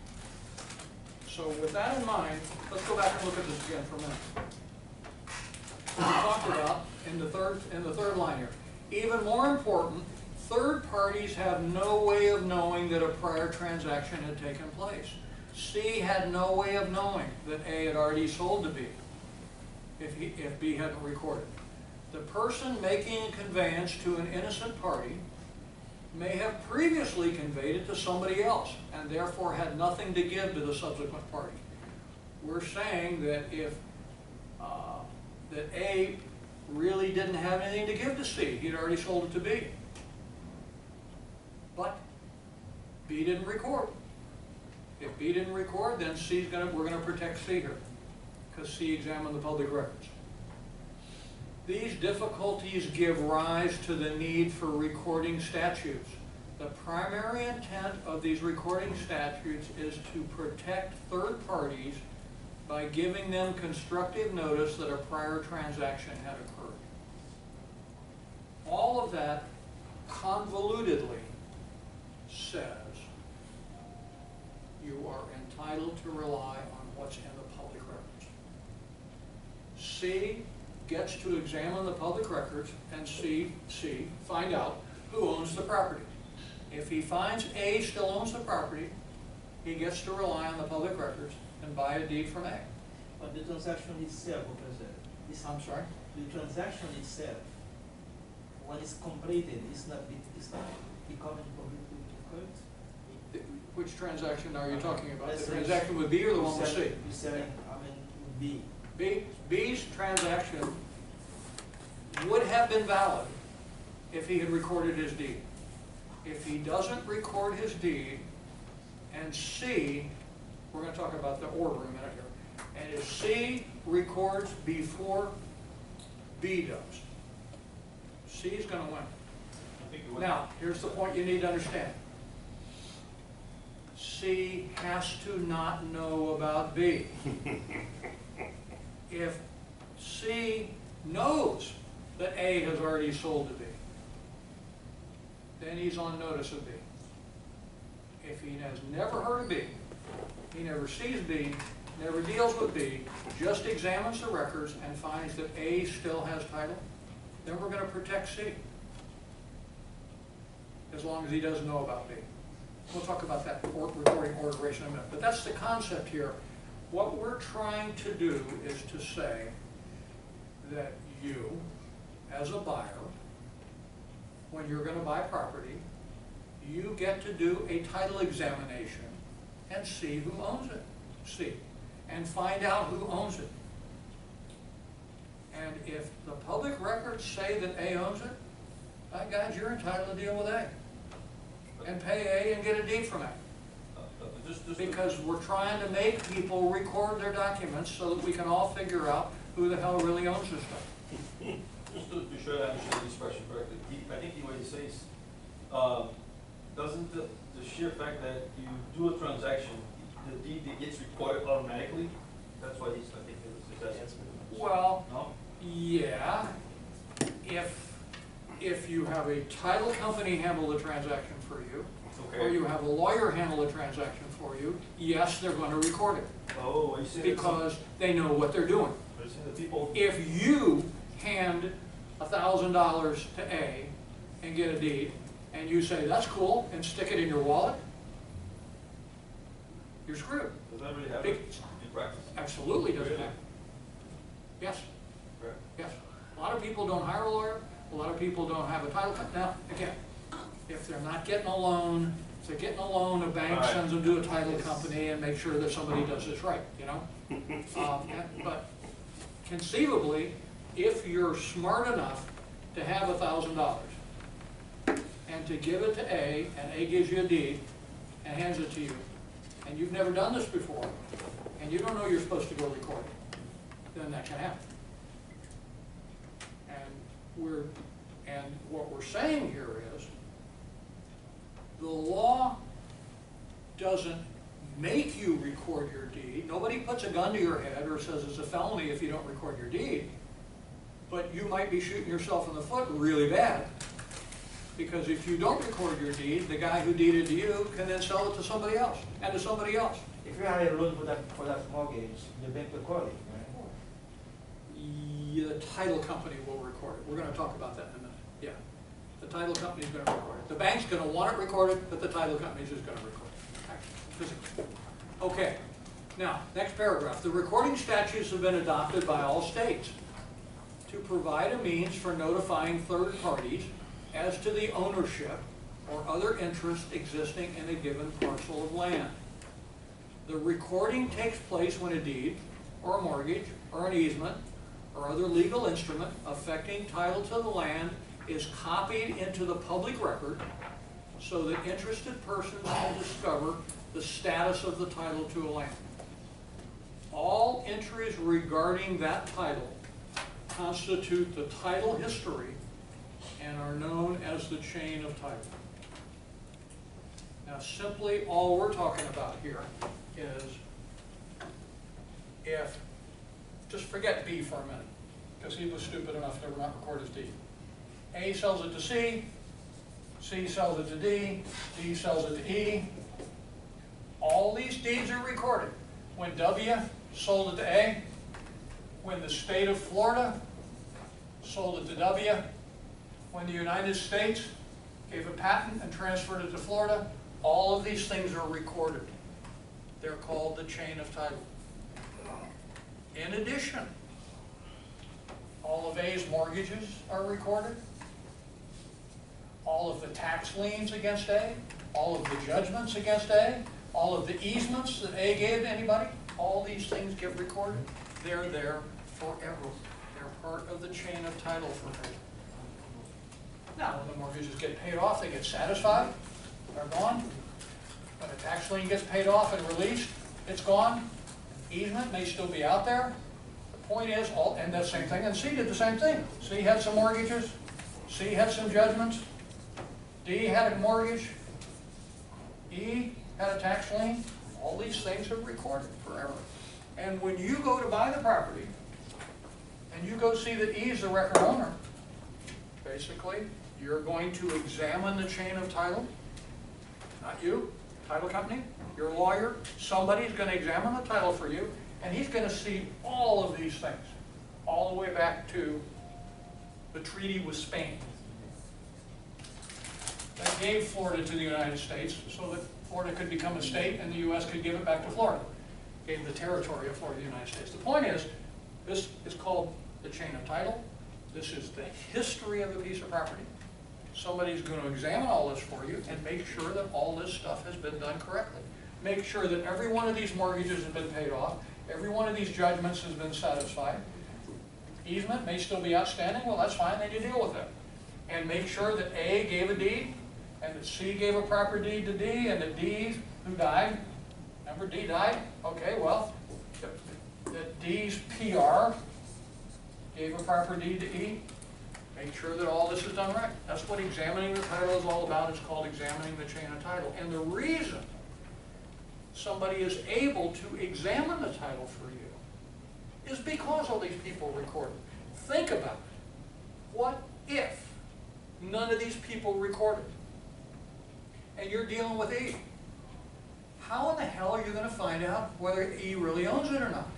So with that in mind, let's go back and look at this again for a minute. We talked about in the third line here. Even more important, third parties have no way of knowing that a prior transaction had taken place. C had no way of knowing that A had already sold to B if B hadn't recorded. The person making a conveyance to an innocent party may have previously conveyed it to somebody else and therefore had nothing to give to the subsequent party. We're saying that if that A really didn't have anything to give to C, he'd already sold it to B. But B didn't record. If B didn't record, then we're gonna protect C here, because C examined the public records. These difficulties give rise to the need for recording statutes. The primary intent of these recording statutes is to protect third parties by giving them constructive notice that a prior transaction had occurred. All of that convolutedly says you are entitled to rely on what's in the public records. C gets to examine the public records and find out who owns the property. If he finds A still owns the property, he gets to rely on the public records and buy a deed from A. But the transaction itself, I'm sorry? the transaction itself, when it's completed, it's not becoming completely current. Which transaction are you talking about? The transaction with B or the one with C? You're selling, with B. B's transaction would have been valid if he had recorded his deed. If he doesn't record his deed, and C, we're going to talk about the order in a minute here, and if C records before B does, C is going to win. Now, here's the point you need to understand. C has to not know about B. If C knows that A has already sold to B, then he's on notice of B. If he has never heard of B, he never sees B, never deals with B, just examines the records and finds that A still has title, then we're going to protect C, as long as he doesn't know about B. We'll talk about that recording orderation in a minute. But that's the concept here. What we're trying to do is to say that you, as a buyer, when you're going to buy property, you get to do a title examination and see who owns it. And find out who owns it. And if the public records say that A owns it, by God, you're entitled to deal with A. And pay A and get a deed from A. Because we're trying to make people record their documents so that we can all figure out who the hell really owns this stuff. Just to be sure I understand this question correctly, I think what he says, doesn't the sheer fact that you do a transaction, the deed that gets recorded automatically? That's why he's, I think, that's Well, no? yeah, if you have a title company handle the transaction for you, It's okay. or you have a lawyer handle the transaction for you, yes, they're going to record it Oh, I see. because they know what they're doing. I've seen the people. If you hand $1,000 to A and get a deed, and you say, that's cool, and stick it in your wallet, you're screwed. Does that really happen in practice? Absolutely doesn't Really? happen. Yes, Right. yes. A lot of people don't hire a lawyer, a lot of people don't have a title company. Now, again, if they're not getting a loan, if they're getting a loan, a bank Right. sends them to a title company and make sure that somebody does this right, you know? But conceivably, if you're smart enough to have $1,000 and to give it to A, and A gives you a deed and hands it to you, and you've never done this before, and you don't know you're supposed to go record it, then that can happen. And what we're saying here is, the law doesn't make you record your deed. Nobody puts a gun to your head or says it's a felony if you don't record your deed. But you might be shooting yourself in the foot really bad. Because if you don't record your deed, the guy who deeded to you can then sell it to somebody else, and to somebody else. If you had a loan for that mortgage, the bank will call it, right? The title company will record it. We're going to talk about that in a minute. Yeah. The title company's going to record it. The bank's going to want it recorded, but the title company's just going to record it. Actually, physically. Okay. Now, next paragraph. The recording statutes have been adopted by all states to provide a means for notifying third parties as to the ownership or other interest existing in a given parcel of land. The recording takes place when a deed, or a mortgage, or an easement, or other legal instrument affecting title to the land is copied into the public record so that interested persons can discover the status of the title to a land. All entries regarding that title constitute the title history and are known as the chain of title. Now, simply all we're talking about here is if, just forget B for a minute, because he was stupid enough to not record his deed. A sells it to C sells it to D sells it to E. All these deeds are recorded. When W sold it to A, when the state of Florida sold it to W, when the United States gave a patent and transferred it to Florida, all of these things are recorded. They're called the chain of title. In addition, all of A's mortgages are recorded. All of the tax liens against A, all of the judgments against A, all of the easements that A gave to anybody, all these things get recorded. They're there forever. They're part of the chain of title forever. Now, when the mortgages get paid off, they get satisfied, they're gone. When a tax lien gets paid off and released, it's gone. Easement may still be out there. The point is, and that same thing, and C did the same thing. C had some mortgages, C had some judgments, D had a mortgage, E had a tax lien. All these things are recorded forever. And when you go to buy the property, and you go see that E is the record owner, basically, you're going to examine the chain of title. Not you, title company, your lawyer, somebody's going to examine the title for you, and he's going to see all of these things, all the way back to the treaty with Spain that gave Florida to the United States so that Florida could become a state and the U.S. could give it back to Florida. Gave the territory of Florida to the United States. The point is, this is called the chain of title. This is the history of a piece of property. Somebody's going to examine all this for you and make sure that all this stuff has been done correctly. Make sure that every one of these mortgages has been paid off. Every one of these judgments has been satisfied. Easement may still be outstanding. Well, that's fine. Then you deal with it. And make sure that A gave a deed, and that C gave a proper deed to D, and that D, who died, remember D died? Okay, well, that D's PR gave a proper deed to E. Make sure that all this is done right. That's what examining the title is all about. It's called examining the chain of title. And the reason somebody is able to examine the title for you is because all these people recorded. Think about it. What if none of these people recorded? And you're dealing with E. how in the hell are you going to find out whether E really owns it or not?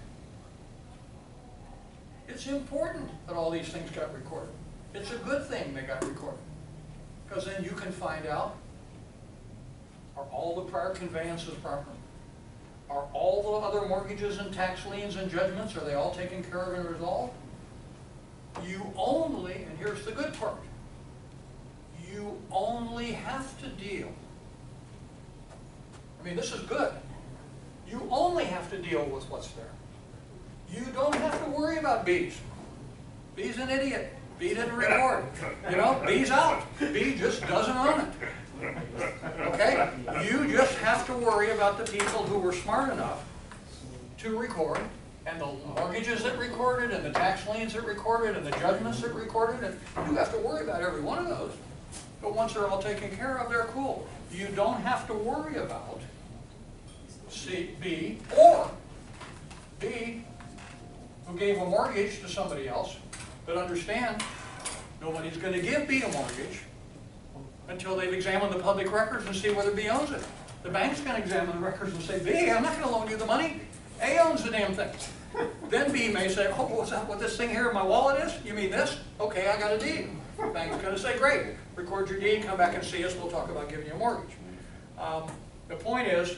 It's important that all these things got recorded. It's a good thing they got recorded. Because then you can find out, are all the prior conveyances proper? Are all the other mortgages and tax liens and judgments, are they all taken care of and resolved? You only, and here's the good part, you only have to deal. I mean, this is good. You only have to deal with what's there. You don't have to worry about B's. B's an idiot. B didn't record. You know, B's out. B just doesn't own it. Okay? You just have to worry about the people who were smart enough to record, and the mortgages that recorded, and the tax liens that recorded, and the judgments that recorded, and you have to worry about every one of those. But once they're all taken care of, they're cool. You don't have to worry about C, B, or B, who gave a mortgage to somebody else. But understand, nobody's going to give B a mortgage until they've examined the public records and see whether B owns it. The bank's going to examine the records and say, B, I'm not going to loan you the money. A owns the damn thing. Then B may say, oh, what's that? What this thing here in my wallet is? You mean this? Okay, I got a deed. The bank's going to say, great. Record your deed, come back and see us. We'll talk about giving you a mortgage. The point is,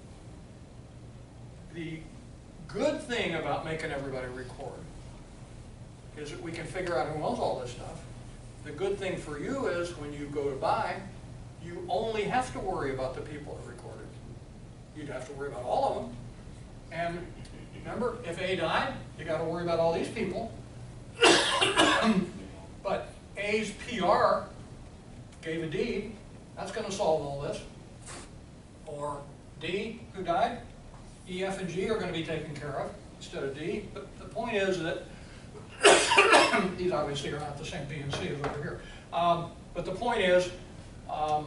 the good thing about making everybody record is that we can figure out who owns all this stuff. The good thing for you is when you go to buy, you only have to worry about the people that recorded. You'd have to worry about all of them. And remember, if A died, you got to worry about all these people. But A's PR gave a deed. That's going to solve all this. Or D, who died, E, F, and G are going to be taken care of instead of D. But the point is that these obviously are not the same B and C as over here. But the point is, the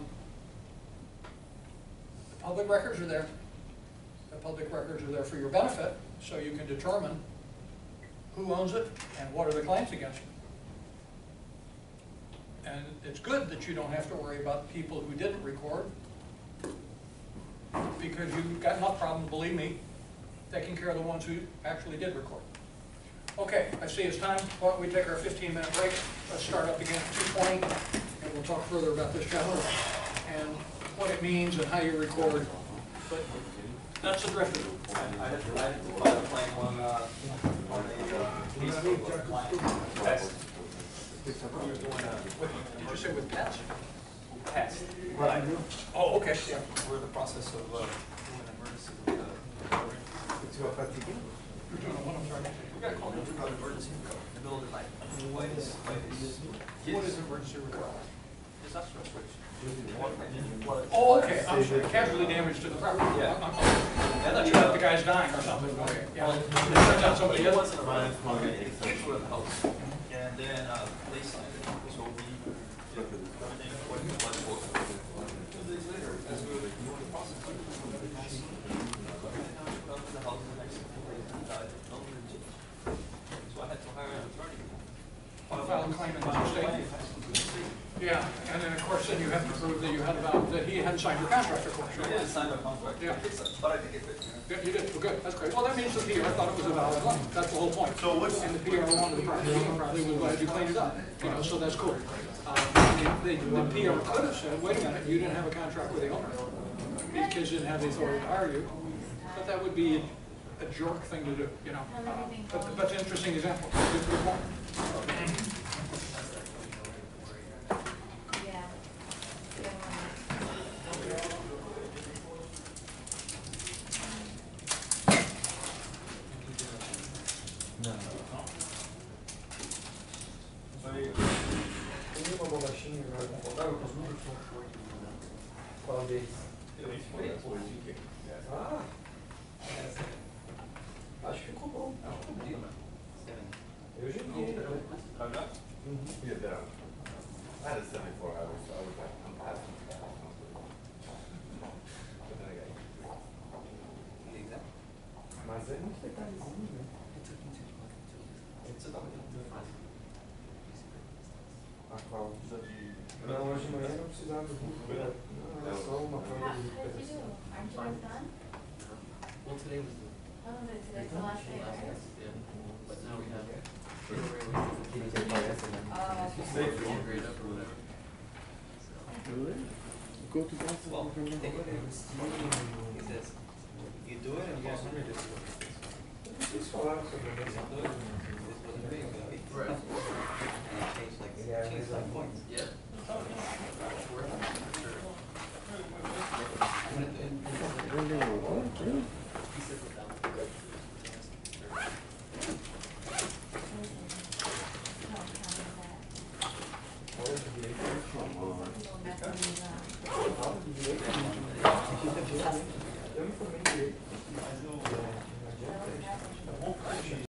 public records are there. The public records are there for your benefit, so you can determine who owns it and what are the claims against it. And it's good that you don't have to worry about people who didn't record, because you've got enough problems, believe me, taking care of the ones who actually did record. Okay, I see it's time. Why don't we take our 15-minute break? Let's start up again at 2:20, and we'll talk further about this chapter and what it means and how you record. But that's the drift. I had to file a claim on a piece of client. Pest. Did you say with pets? Pest. Right. Oh, okay. Yeah. We're in the process of doing an emergency with the You're doing one, I'm sorry. We got to call you. emergency in the middle of the night. What is emergency recovery? Disaster restoration. Oh, okay. I'm sorry. Casualty damage to the property. Yeah. I thought you thought the guy's dying or something. Okay. Yeah. Turns out somebody It else. wasn't a picture of the house. And then they signed it. So we everything went to blood book. 2 days later, as we were doing the process, the house the next 2 days and died. No legit. So I had to hire an attorney. File a claim in the state. Yeah, and then of course then you have to prove that you had about, that he hadn't signed your contract, of course, I right? didn't sign a contract. Yeah. But I think it fits. Yeah, you did. Well, good. That's great. Well, that means the PR thought it was a valid claim. That's the whole point. So what's- And the PR wanted the property, probably was glad you cleaned it up. You know, so that's cool. The PR could have said, wait a minute, you didn't have a contract with the owner. These kids didn't have the authority to hire you. But that would be a jerk thing to do, you know. But that's an interesting example. Good point. Qual deles? Ah! Acho que ficou bom. Eu já vi. Yeah, there. I had a 74 hours, so I was like, I'm passing. But then I got Mas é muito detalhezinho, né? A qual? Não, hoje de manhã não precisava do Não, era só uma prova de did you do? Aren't you guys done? Well, today was the Oh, but today's the last day, right? yeah, but now we have. Oh, okay. Grade up or whatever. Go to Boston. Well, he says, you do it and you also read it. This wasn't big, Right. and it changed like points. Yeah. It's worth it, for sure. He said without the red. No, counting that. That's when,